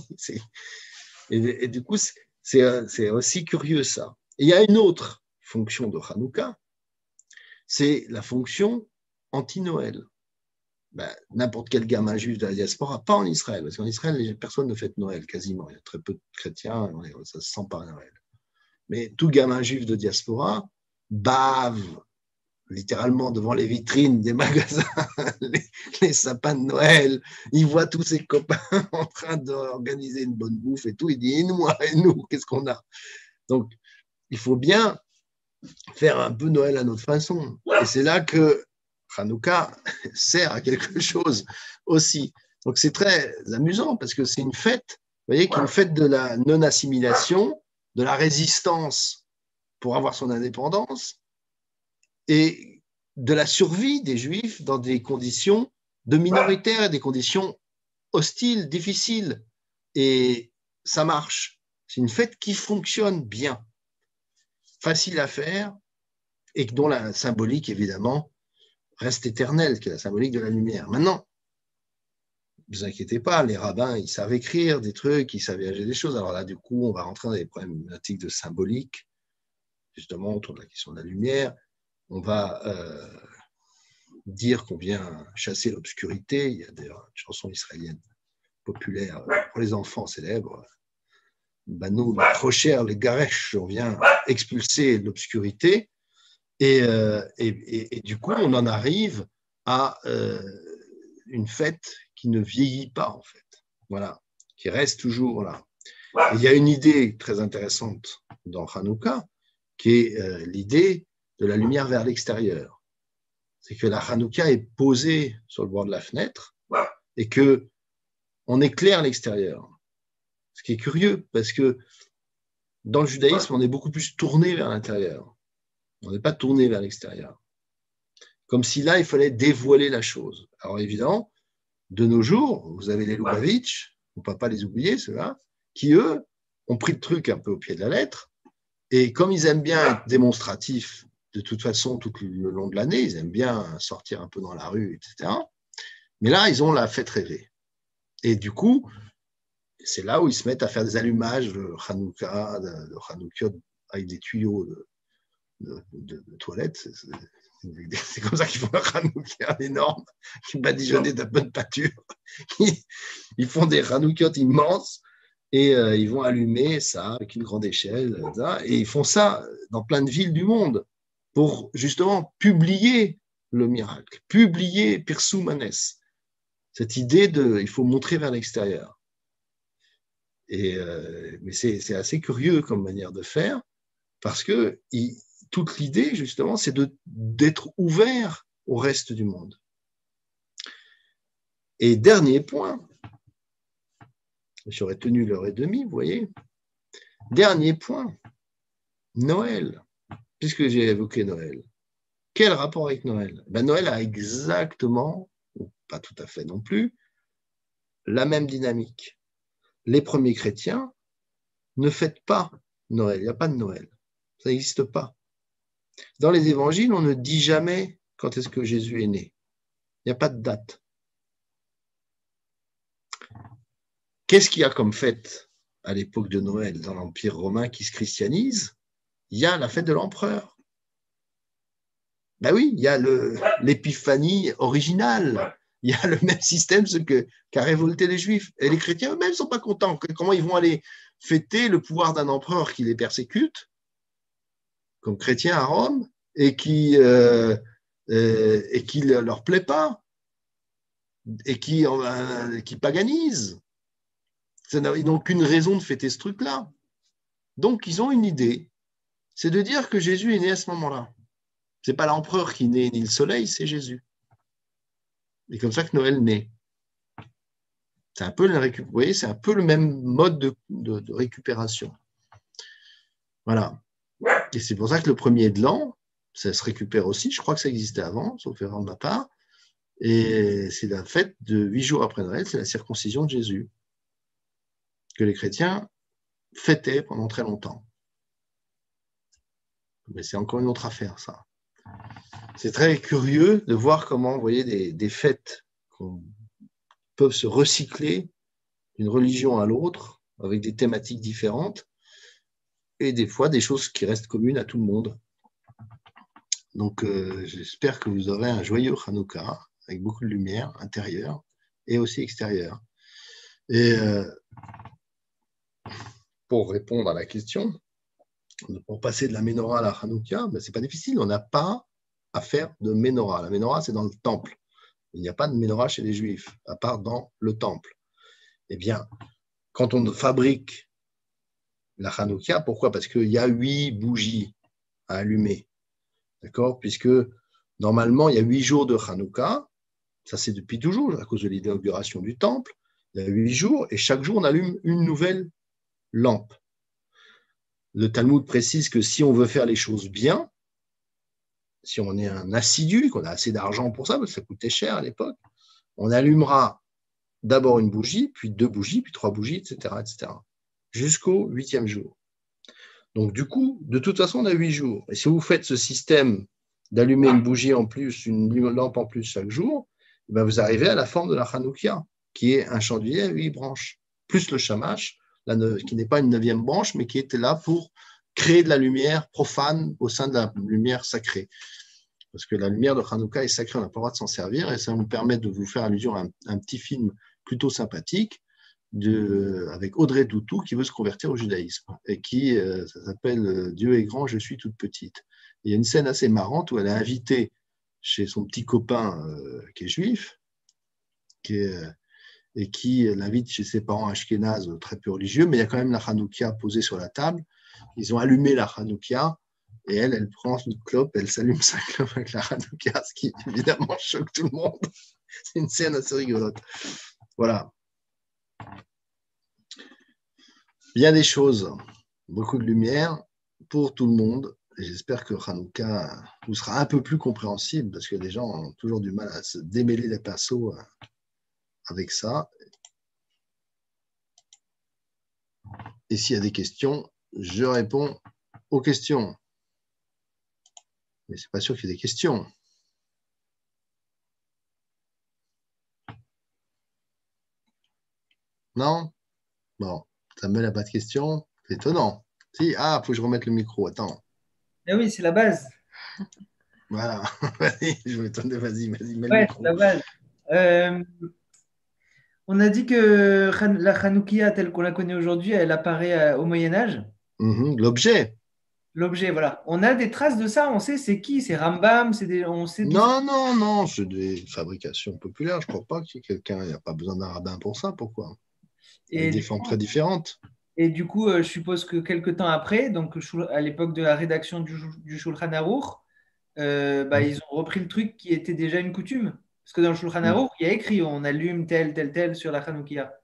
[SPEAKER 1] et, et du coup, c'est, c'est aussi curieux ça. Et il y a une autre fonction de Hanouka, c'est la fonction anti-Noël. Ben, n'importe quel gamin juif de la diaspora, pas en Israël, parce qu'en Israël, personne ne fête Noël, quasiment. Il y a très peu de chrétiens, ça ne se sent pas à Noël. Mais tout gamin juif de diaspora bave littéralement devant les vitrines des magasins, les, les sapins de Noël. Il voit tous ses copains en train d'organiser une bonne bouffe et tout. Il dit, et nous, et nous, qu'est-ce qu'on a? Donc, il faut bien faire un peu Noël à notre façon. Et c'est là que Hanouka sert à quelque chose aussi. Donc, c'est très amusant parce que c'est une fête, vous voyez, qui est une fête de la non-assimilation, de la résistance pour avoir son indépendance et de la survie des Juifs dans des conditions de minoritaires, des conditions hostiles, difficiles. Et ça marche. C'est une fête qui fonctionne bien, facile à faire et dont la symbolique, évidemment, reste éternelle, qui est la symbolique de la lumière. Maintenant, ne vous inquiétez pas, les rabbins, ils savent écrire des trucs, ils savent agir des choses. Alors là, du coup, on va rentrer dans des problématiques de symbolique, justement, autour de la question de la lumière. On va euh, dire qu'on vient chasser l'obscurité. Il y a des chansons israéliennes populaires pour les enfants célèbres. Banou, trop cher, les garesh, on vient expulser l'obscurité. Et, euh, et, et, et du coup, on en arrive à euh, une fête qui ne vieillit pas, en fait. Voilà, qui reste toujours là. Et il y a une idée très intéressante dans Hanouka, qui est euh, l'idée de la lumière vers l'extérieur. C'est que la Hanouka est posée sur le bord de la fenêtre et que on éclaire l'extérieur. Ce qui est curieux, parce que dans le judaïsme, on est beaucoup plus tourné vers l'intérieur. On n'est pas tourné vers l'extérieur. Comme si là, il fallait dévoiler la chose. Alors évidemment, de nos jours, vous avez les Lubavitch, on ne peut pas les oublier, ceux-là, qui, eux, ont pris le truc un peu au pied de la lettre. Et comme ils aiment bien être démonstratifs, de toute façon, tout le long de l'année, ils aiment bien sortir un peu dans la rue, et cetera. Mais là, ils ont la fête rêvée. Et du coup, c'est là où ils se mettent à faire des allumages de Hanouka, de, de Hanouka avec des tuyaux de, de, de, de toilettes. C'est, c'est comme ça qu'ils font un Hanouka énorme, qui badigeonnent d'un peu de pâture. Ils font des Hanoukiotes immenses et euh, ils vont allumer ça avec une grande échelle. Ça, et ils font ça dans plein de villes du monde pour justement publier le miracle, publier Pirsou Manès. Cette idée de, il faut montrer vers l'extérieur. Et, euh, mais c'est, c'est assez curieux comme manière de faire, parce que il, toute l'idée, justement, c'est de, d'être ouvert au reste du monde. Et dernier point, j'aurais tenu l'heure et demie, vous voyez, dernier point, Noël, puisque j'ai évoqué Noël. Quel rapport avec Noël? Ben, Noël a exactement, ou pas tout à fait non plus, la même dynamique. Les premiers chrétiens ne fêtent pas Noël, il n'y a pas de Noël, ça n'existe pas. Dans les évangiles, on ne dit jamais quand est-ce que Jésus est né. Il n'y a pas de date. Qu'est-ce qu'il y a comme fête à l'époque de Noël dans l'Empire romain qui se christianise? Il y a la fête de l'empereur. Ben oui, il y a le, l'épiphanie originale. Il y a le même système, ce que, qu'a révolté les Juifs. Et les chrétiens eux-mêmes ne sont pas contents. Comment ils vont aller fêter le pouvoir d'un empereur qui les persécute, comme chrétiens à Rome, et qui euh, euh, et qui ne leur plaît pas, et qui, euh, qui paganisent. Ils n'ont aucune raison de fêter ce truc-là. Donc, ils ont une idée, c'est de dire que Jésus est né à ce moment-là. Ce n'est pas l'empereur qui naît, ni le soleil, c'est Jésus. Et comme ça que Noël naît. C'est un peu le, récup... Vous voyez, c'est un peu le même mode de, de, de récupération. Voilà. Et c'est pour ça que le premier de l'an, ça se récupère aussi. Je crois que ça existait avant, sauf erreur de ma part. Et c'est la fête de huit jours après Noël, c'est la circoncision de Jésus, que les chrétiens fêtaient pendant très longtemps. Mais c'est encore une autre affaire, ça. C'est très curieux de voir comment, vous voyez, des, des fêtes peuvent se recycler d'une religion à l'autre, avec des thématiques différentes, et des fois des choses qui restent communes à tout le monde. Donc, euh, j'espère que vous aurez un joyeux Hanouka, avec beaucoup de lumière intérieure et aussi extérieure. Et euh, pour répondre à la question, pour passer de la Ménorah à la Hanouka, ben, ce n'est pas difficile, on n'a pas à faire de Ménorah. La Ménorah, c'est dans le temple. Il n'y a pas de Ménorah chez les Juifs, à part dans le temple. Eh bien, quand on fabrique la Hanouka, pourquoi? Parce qu'il y a huit bougies à allumer, d'accord? Puisque normalement, il y a huit jours de Hanouka, ça c'est depuis toujours, à cause de l'inauguration du temple, il y a huit jours, et chaque jour, on allume une nouvelle lampe. Le Talmud précise que si on veut faire les choses bien, si on est un assidu, qu'on a assez d'argent pour ça, parce que ça coûtait cher à l'époque, on allumera d'abord une bougie, puis deux bougies, puis trois bougies, et cetera, et cetera, jusqu'au huitième jour. Donc, du coup, de toute façon, on a huit jours. Et si vous faites ce système d'allumer une bougie en plus, une lampe en plus chaque jour, eh bien, vous arrivez à la forme de la Hanouka, qui est un chandelier à huit branches, plus le shamash, la ne... qui n'est pas une neuvième branche, mais qui était là pour créer de la lumière profane au sein de la lumière sacrée. Parce que la lumière de Hanouka est sacrée, on n'a pas le droit de s'en servir, et ça nous permet de vous faire allusion à un, un petit film plutôt sympathique, De, avec Audrey Tautou qui veut se convertir au judaïsme et qui, euh, ça s'appelle Dieu est grand, je suis toute petite. Et il y a une scène assez marrante où elle est invitée chez son petit copain euh, qui est juif qui est, euh, et qui l'invite chez ses parents ashkénazes très peu religieux, mais il y a quand même la Hanouka posée sur la table. Ils ont allumé la Hanouka et elle, elle prend une clope, elle s'allume sa clope avec la Hanouka, ce qui évidemment choque tout le monde. C'est une scène assez rigolote. Voilà. Bien des choses, beaucoup de lumière pour tout le monde. Et j'espère que Hanouka vous sera un peu plus compréhensible parce que les gens ont toujours du mal à se démêler les pinceaux avec ça. Et s'il y a des questions, je réponds aux questions. Mais c'est pas sûr qu'il y ait des questions. Non? Bon, Samuel n'a pas de questions. C'est étonnant. Si, ah, il faut que je remette le micro. Attends.
[SPEAKER 2] Eh oui, c'est la base.
[SPEAKER 1] Voilà. Vas-y, je vais t'en vas-y, vas-y, mets le
[SPEAKER 2] Ouais, c'est
[SPEAKER 1] micro.
[SPEAKER 2] la base. Euh, on a dit que Khan- la Hanoukia, telle qu'on la connaît aujourd'hui, elle apparaît euh, au Moyen Âge.
[SPEAKER 1] Mm-hmm. L'objet.
[SPEAKER 2] L'objet, voilà. On a des traces de ça. On sait c'est qui, c'est Rambam, c'est des, on sait d'où ça.
[SPEAKER 1] Non, non, non, c'est des fabrications populaires. Je ne crois pas qu'il y ait quelqu'un, il n'y a pas besoin d'un rabbin pour ça. Pourquoi? Avec
[SPEAKER 2] Et
[SPEAKER 1] des
[SPEAKER 2] du
[SPEAKER 1] formes très
[SPEAKER 2] coup,
[SPEAKER 1] différentes.
[SPEAKER 2] et du coup euh, je suppose que quelques temps après, donc Shul- à l'époque de la rédaction du, du Shulchan Aruch, euh, bah, ils ont repris le truc qui était déjà une coutume. Parce que dans le Shulchan
[SPEAKER 1] Mm.
[SPEAKER 2] Aruch, il y a écrit on allume tel, tel, tel sur la Hanoukia.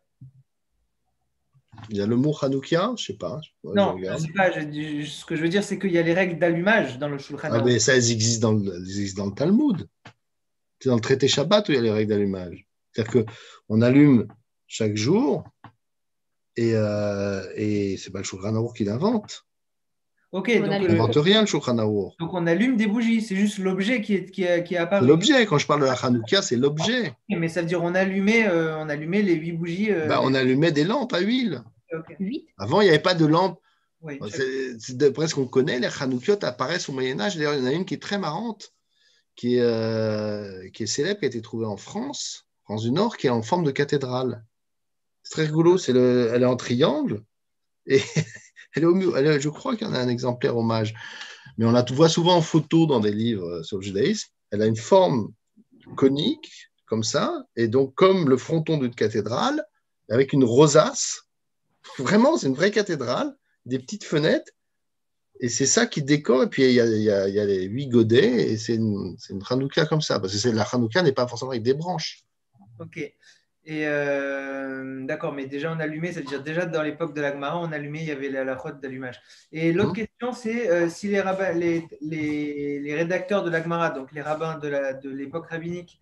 [SPEAKER 1] Il y a le mot Hanoukia, je ne sais pas, ouais, je
[SPEAKER 2] Non, je
[SPEAKER 1] regarde.
[SPEAKER 2] sais pas. Je dis- ce que je veux dire, c'est qu'il y a les règles d'allumage dans le Shulchan
[SPEAKER 1] Ah
[SPEAKER 2] Aruch.
[SPEAKER 1] ben ça, elles existent dans le, elles existent dans le Talmud. C'est dans le traité Shabbat où il y a les règles d'allumage. C'est-à-dire qu'on allume chaque jour et, euh, et c'est pas le Shulchan Aruch qui l'invente.
[SPEAKER 2] Ok,
[SPEAKER 3] On
[SPEAKER 2] donc,
[SPEAKER 1] Il
[SPEAKER 3] allume
[SPEAKER 2] euh,
[SPEAKER 3] des
[SPEAKER 1] n'invente
[SPEAKER 3] bougies.
[SPEAKER 1] rien, le Shulchan Aruch.
[SPEAKER 2] donc on allume des bougies. C'est juste l'objet qui est, qui est, qui est
[SPEAKER 1] C'est
[SPEAKER 2] apparu.
[SPEAKER 1] l'objet. Quand je parle de la Hanouka, c'est l'objet.
[SPEAKER 2] Mais ça veut dire on allumait, euh, on allumait les huit bougies. euh,
[SPEAKER 1] Ben,
[SPEAKER 2] les...
[SPEAKER 1] on allumait des lampes à huile.
[SPEAKER 2] Ok.
[SPEAKER 3] Huit.
[SPEAKER 1] Avant, il n'y avait pas de lampes.
[SPEAKER 2] Oui, chaque-
[SPEAKER 1] C'est, c'est d'après ce qu'on connaît, les Hanoukiot apparaissent au Moyen-Âge. D'ailleurs, il y en a une qui est très marrante, qui est, euh, qui est célèbre, qui a été trouvée en France, France du Nord, qui est en forme de cathédrale. C'est très rigolo. C'est le, elle est en triangle Et elle est au, mu- elle est- je crois qu'il y en a un exemplaire hommage, mais on la voit souvent en photo dans des livres sur le judaïsme. Elle a une forme conique, comme ça, et donc comme le fronton d'une cathédrale, avec une rosace. Vraiment, c'est une vraie cathédrale, des petites fenêtres, et c'est ça qui décore. Et puis il y a, il y a- il y a les huit godets, et c'est une, c'est une Hanouka comme ça, parce que c'est- la Hanouka n'est pas forcément avec des branches.
[SPEAKER 2] Ok. Et euh, d'accord, mais déjà on allumait, ça veut dire déjà dans l'époque de la Gemara, on allumait, il y avait la, la chôte d'allumage. Et l'autre
[SPEAKER 1] Hum.
[SPEAKER 2] question, c'est euh, si les, rabbins, les, les, les rédacteurs de la Gemara, donc les rabbins de la, de l'époque rabbinique,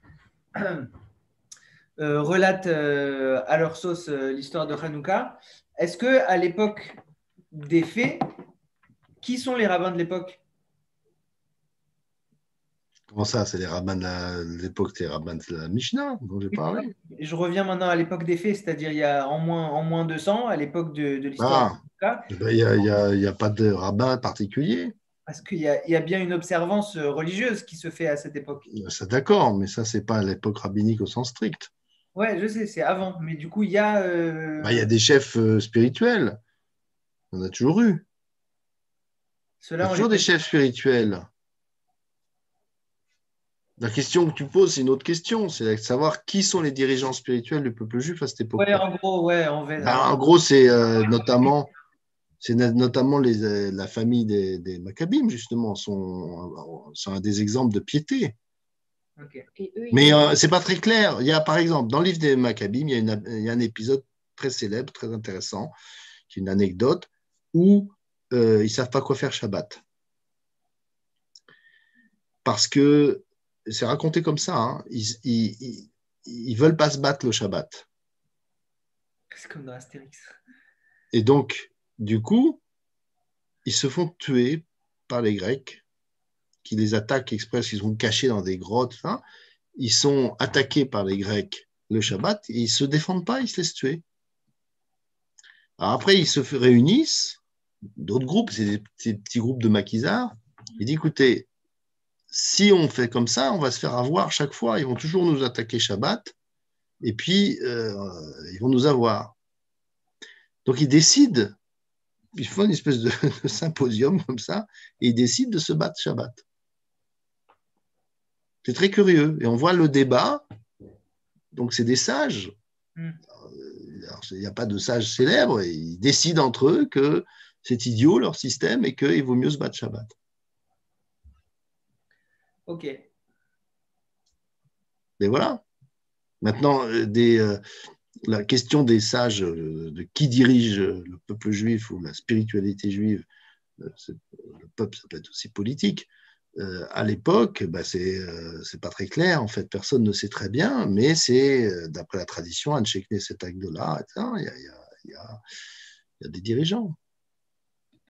[SPEAKER 2] euh, relatent euh, à leur sauce euh, l'histoire de Hanouka, est-ce que à l'époque des faits, qui sont les rabbins de l'époque?
[SPEAKER 1] Comment ça, c'est les rabbins de la- de l'époque, les rabbins de la Mishnah dont j'ai parlé.
[SPEAKER 2] Je reviens maintenant à l'époque des faits, c'est-à-dire il y a en moins, en moins deux cents, à l'époque de, de l'histoire de
[SPEAKER 1] Ah,
[SPEAKER 2] Hanouka.
[SPEAKER 1] eh ben, il n'y a, il y a- il y a pas de rabbin particulier.
[SPEAKER 2] Parce qu'il y a, il y a bien une observance euh, religieuse qui se fait à cette époque.
[SPEAKER 1] Ça, d'accord, mais ça, c'est pas l'époque rabbinique au sens strict.
[SPEAKER 2] Ouais, je sais, c'est avant. Mais du coup, il y a.
[SPEAKER 1] Ben, il y
[SPEAKER 2] euh,
[SPEAKER 1] a des chefs euh, spirituels. On a toujours eu. Il y
[SPEAKER 2] Ceux-là,
[SPEAKER 1] a
[SPEAKER 2] on les
[SPEAKER 1] toujours des
[SPEAKER 2] connaît.
[SPEAKER 1] chefs spirituels. La question que tu poses, c'est une autre question. C'est de savoir qui sont les dirigeants spirituels du peuple juif à cette
[SPEAKER 2] Ouais,
[SPEAKER 1] époque-là.
[SPEAKER 2] en gros, ouais, on va.
[SPEAKER 1] Ben,
[SPEAKER 2] En-
[SPEAKER 1] en gros, c'est euh, notamment, c'est na- notamment les, euh, la famille des, des Maccabim, justement, sont, sont un des exemples de piété.
[SPEAKER 2] Ok.
[SPEAKER 3] Et eux, ils
[SPEAKER 1] Mais
[SPEAKER 3] ont.
[SPEAKER 1] euh, c'est pas très clair. Il y a, par exemple, dans le livre des Maccabim, il y a, une- il y a un épisode très célèbre, très intéressant, qui est une anecdote, où euh, ils savent pas quoi faire Shabbat. Parce que c'est raconté comme ça, hein, ils, ils, ils, ils veulent pas se battre le Shabbat.
[SPEAKER 2] C'est comme dans Astérix.
[SPEAKER 1] Et donc, du coup, ils se font tuer par les Grecs, qui les attaquent exprès, ils sont cachés dans des grottes. Hein. Ils sont attaqués par les Grecs le Shabbat, et ils ne se défendent pas, ils se laissent tuer. Alors après, ils se réunissent, d'autres groupes, c'est des petits, petits groupes de maquisards. Ils disent, écoutez, si on fait comme ça, on va se faire avoir chaque fois, ils vont toujours nous attaquer Shabbat, et puis euh, ils vont nous avoir. Donc ils décident, ils font une espèce de, de symposium comme ça, et ils décident de se battre Shabbat. C'est très curieux. Et on voit le débat. Donc, c'est des sages.
[SPEAKER 2] Hmm.
[SPEAKER 1] Alors, il n'y a pas de sages célèbres. Et ils décident entre eux que c'est idiot leur système et qu'il vaut mieux se battre Shabbat.
[SPEAKER 2] Ok.
[SPEAKER 1] Et voilà. Maintenant, euh, des, euh, la question des sages, euh, de qui dirige le peuple juif ou la spiritualité juive, euh, le peuple, ça peut être aussi politique. Euh, à l'époque, bah, c'est euh, c'est pas très clair. En fait, personne ne sait très bien, mais c'est euh, d'après la tradition, Anshek Knesset Agdola, et cetera. Il y a, il y a, il y a, il y a des dirigeants.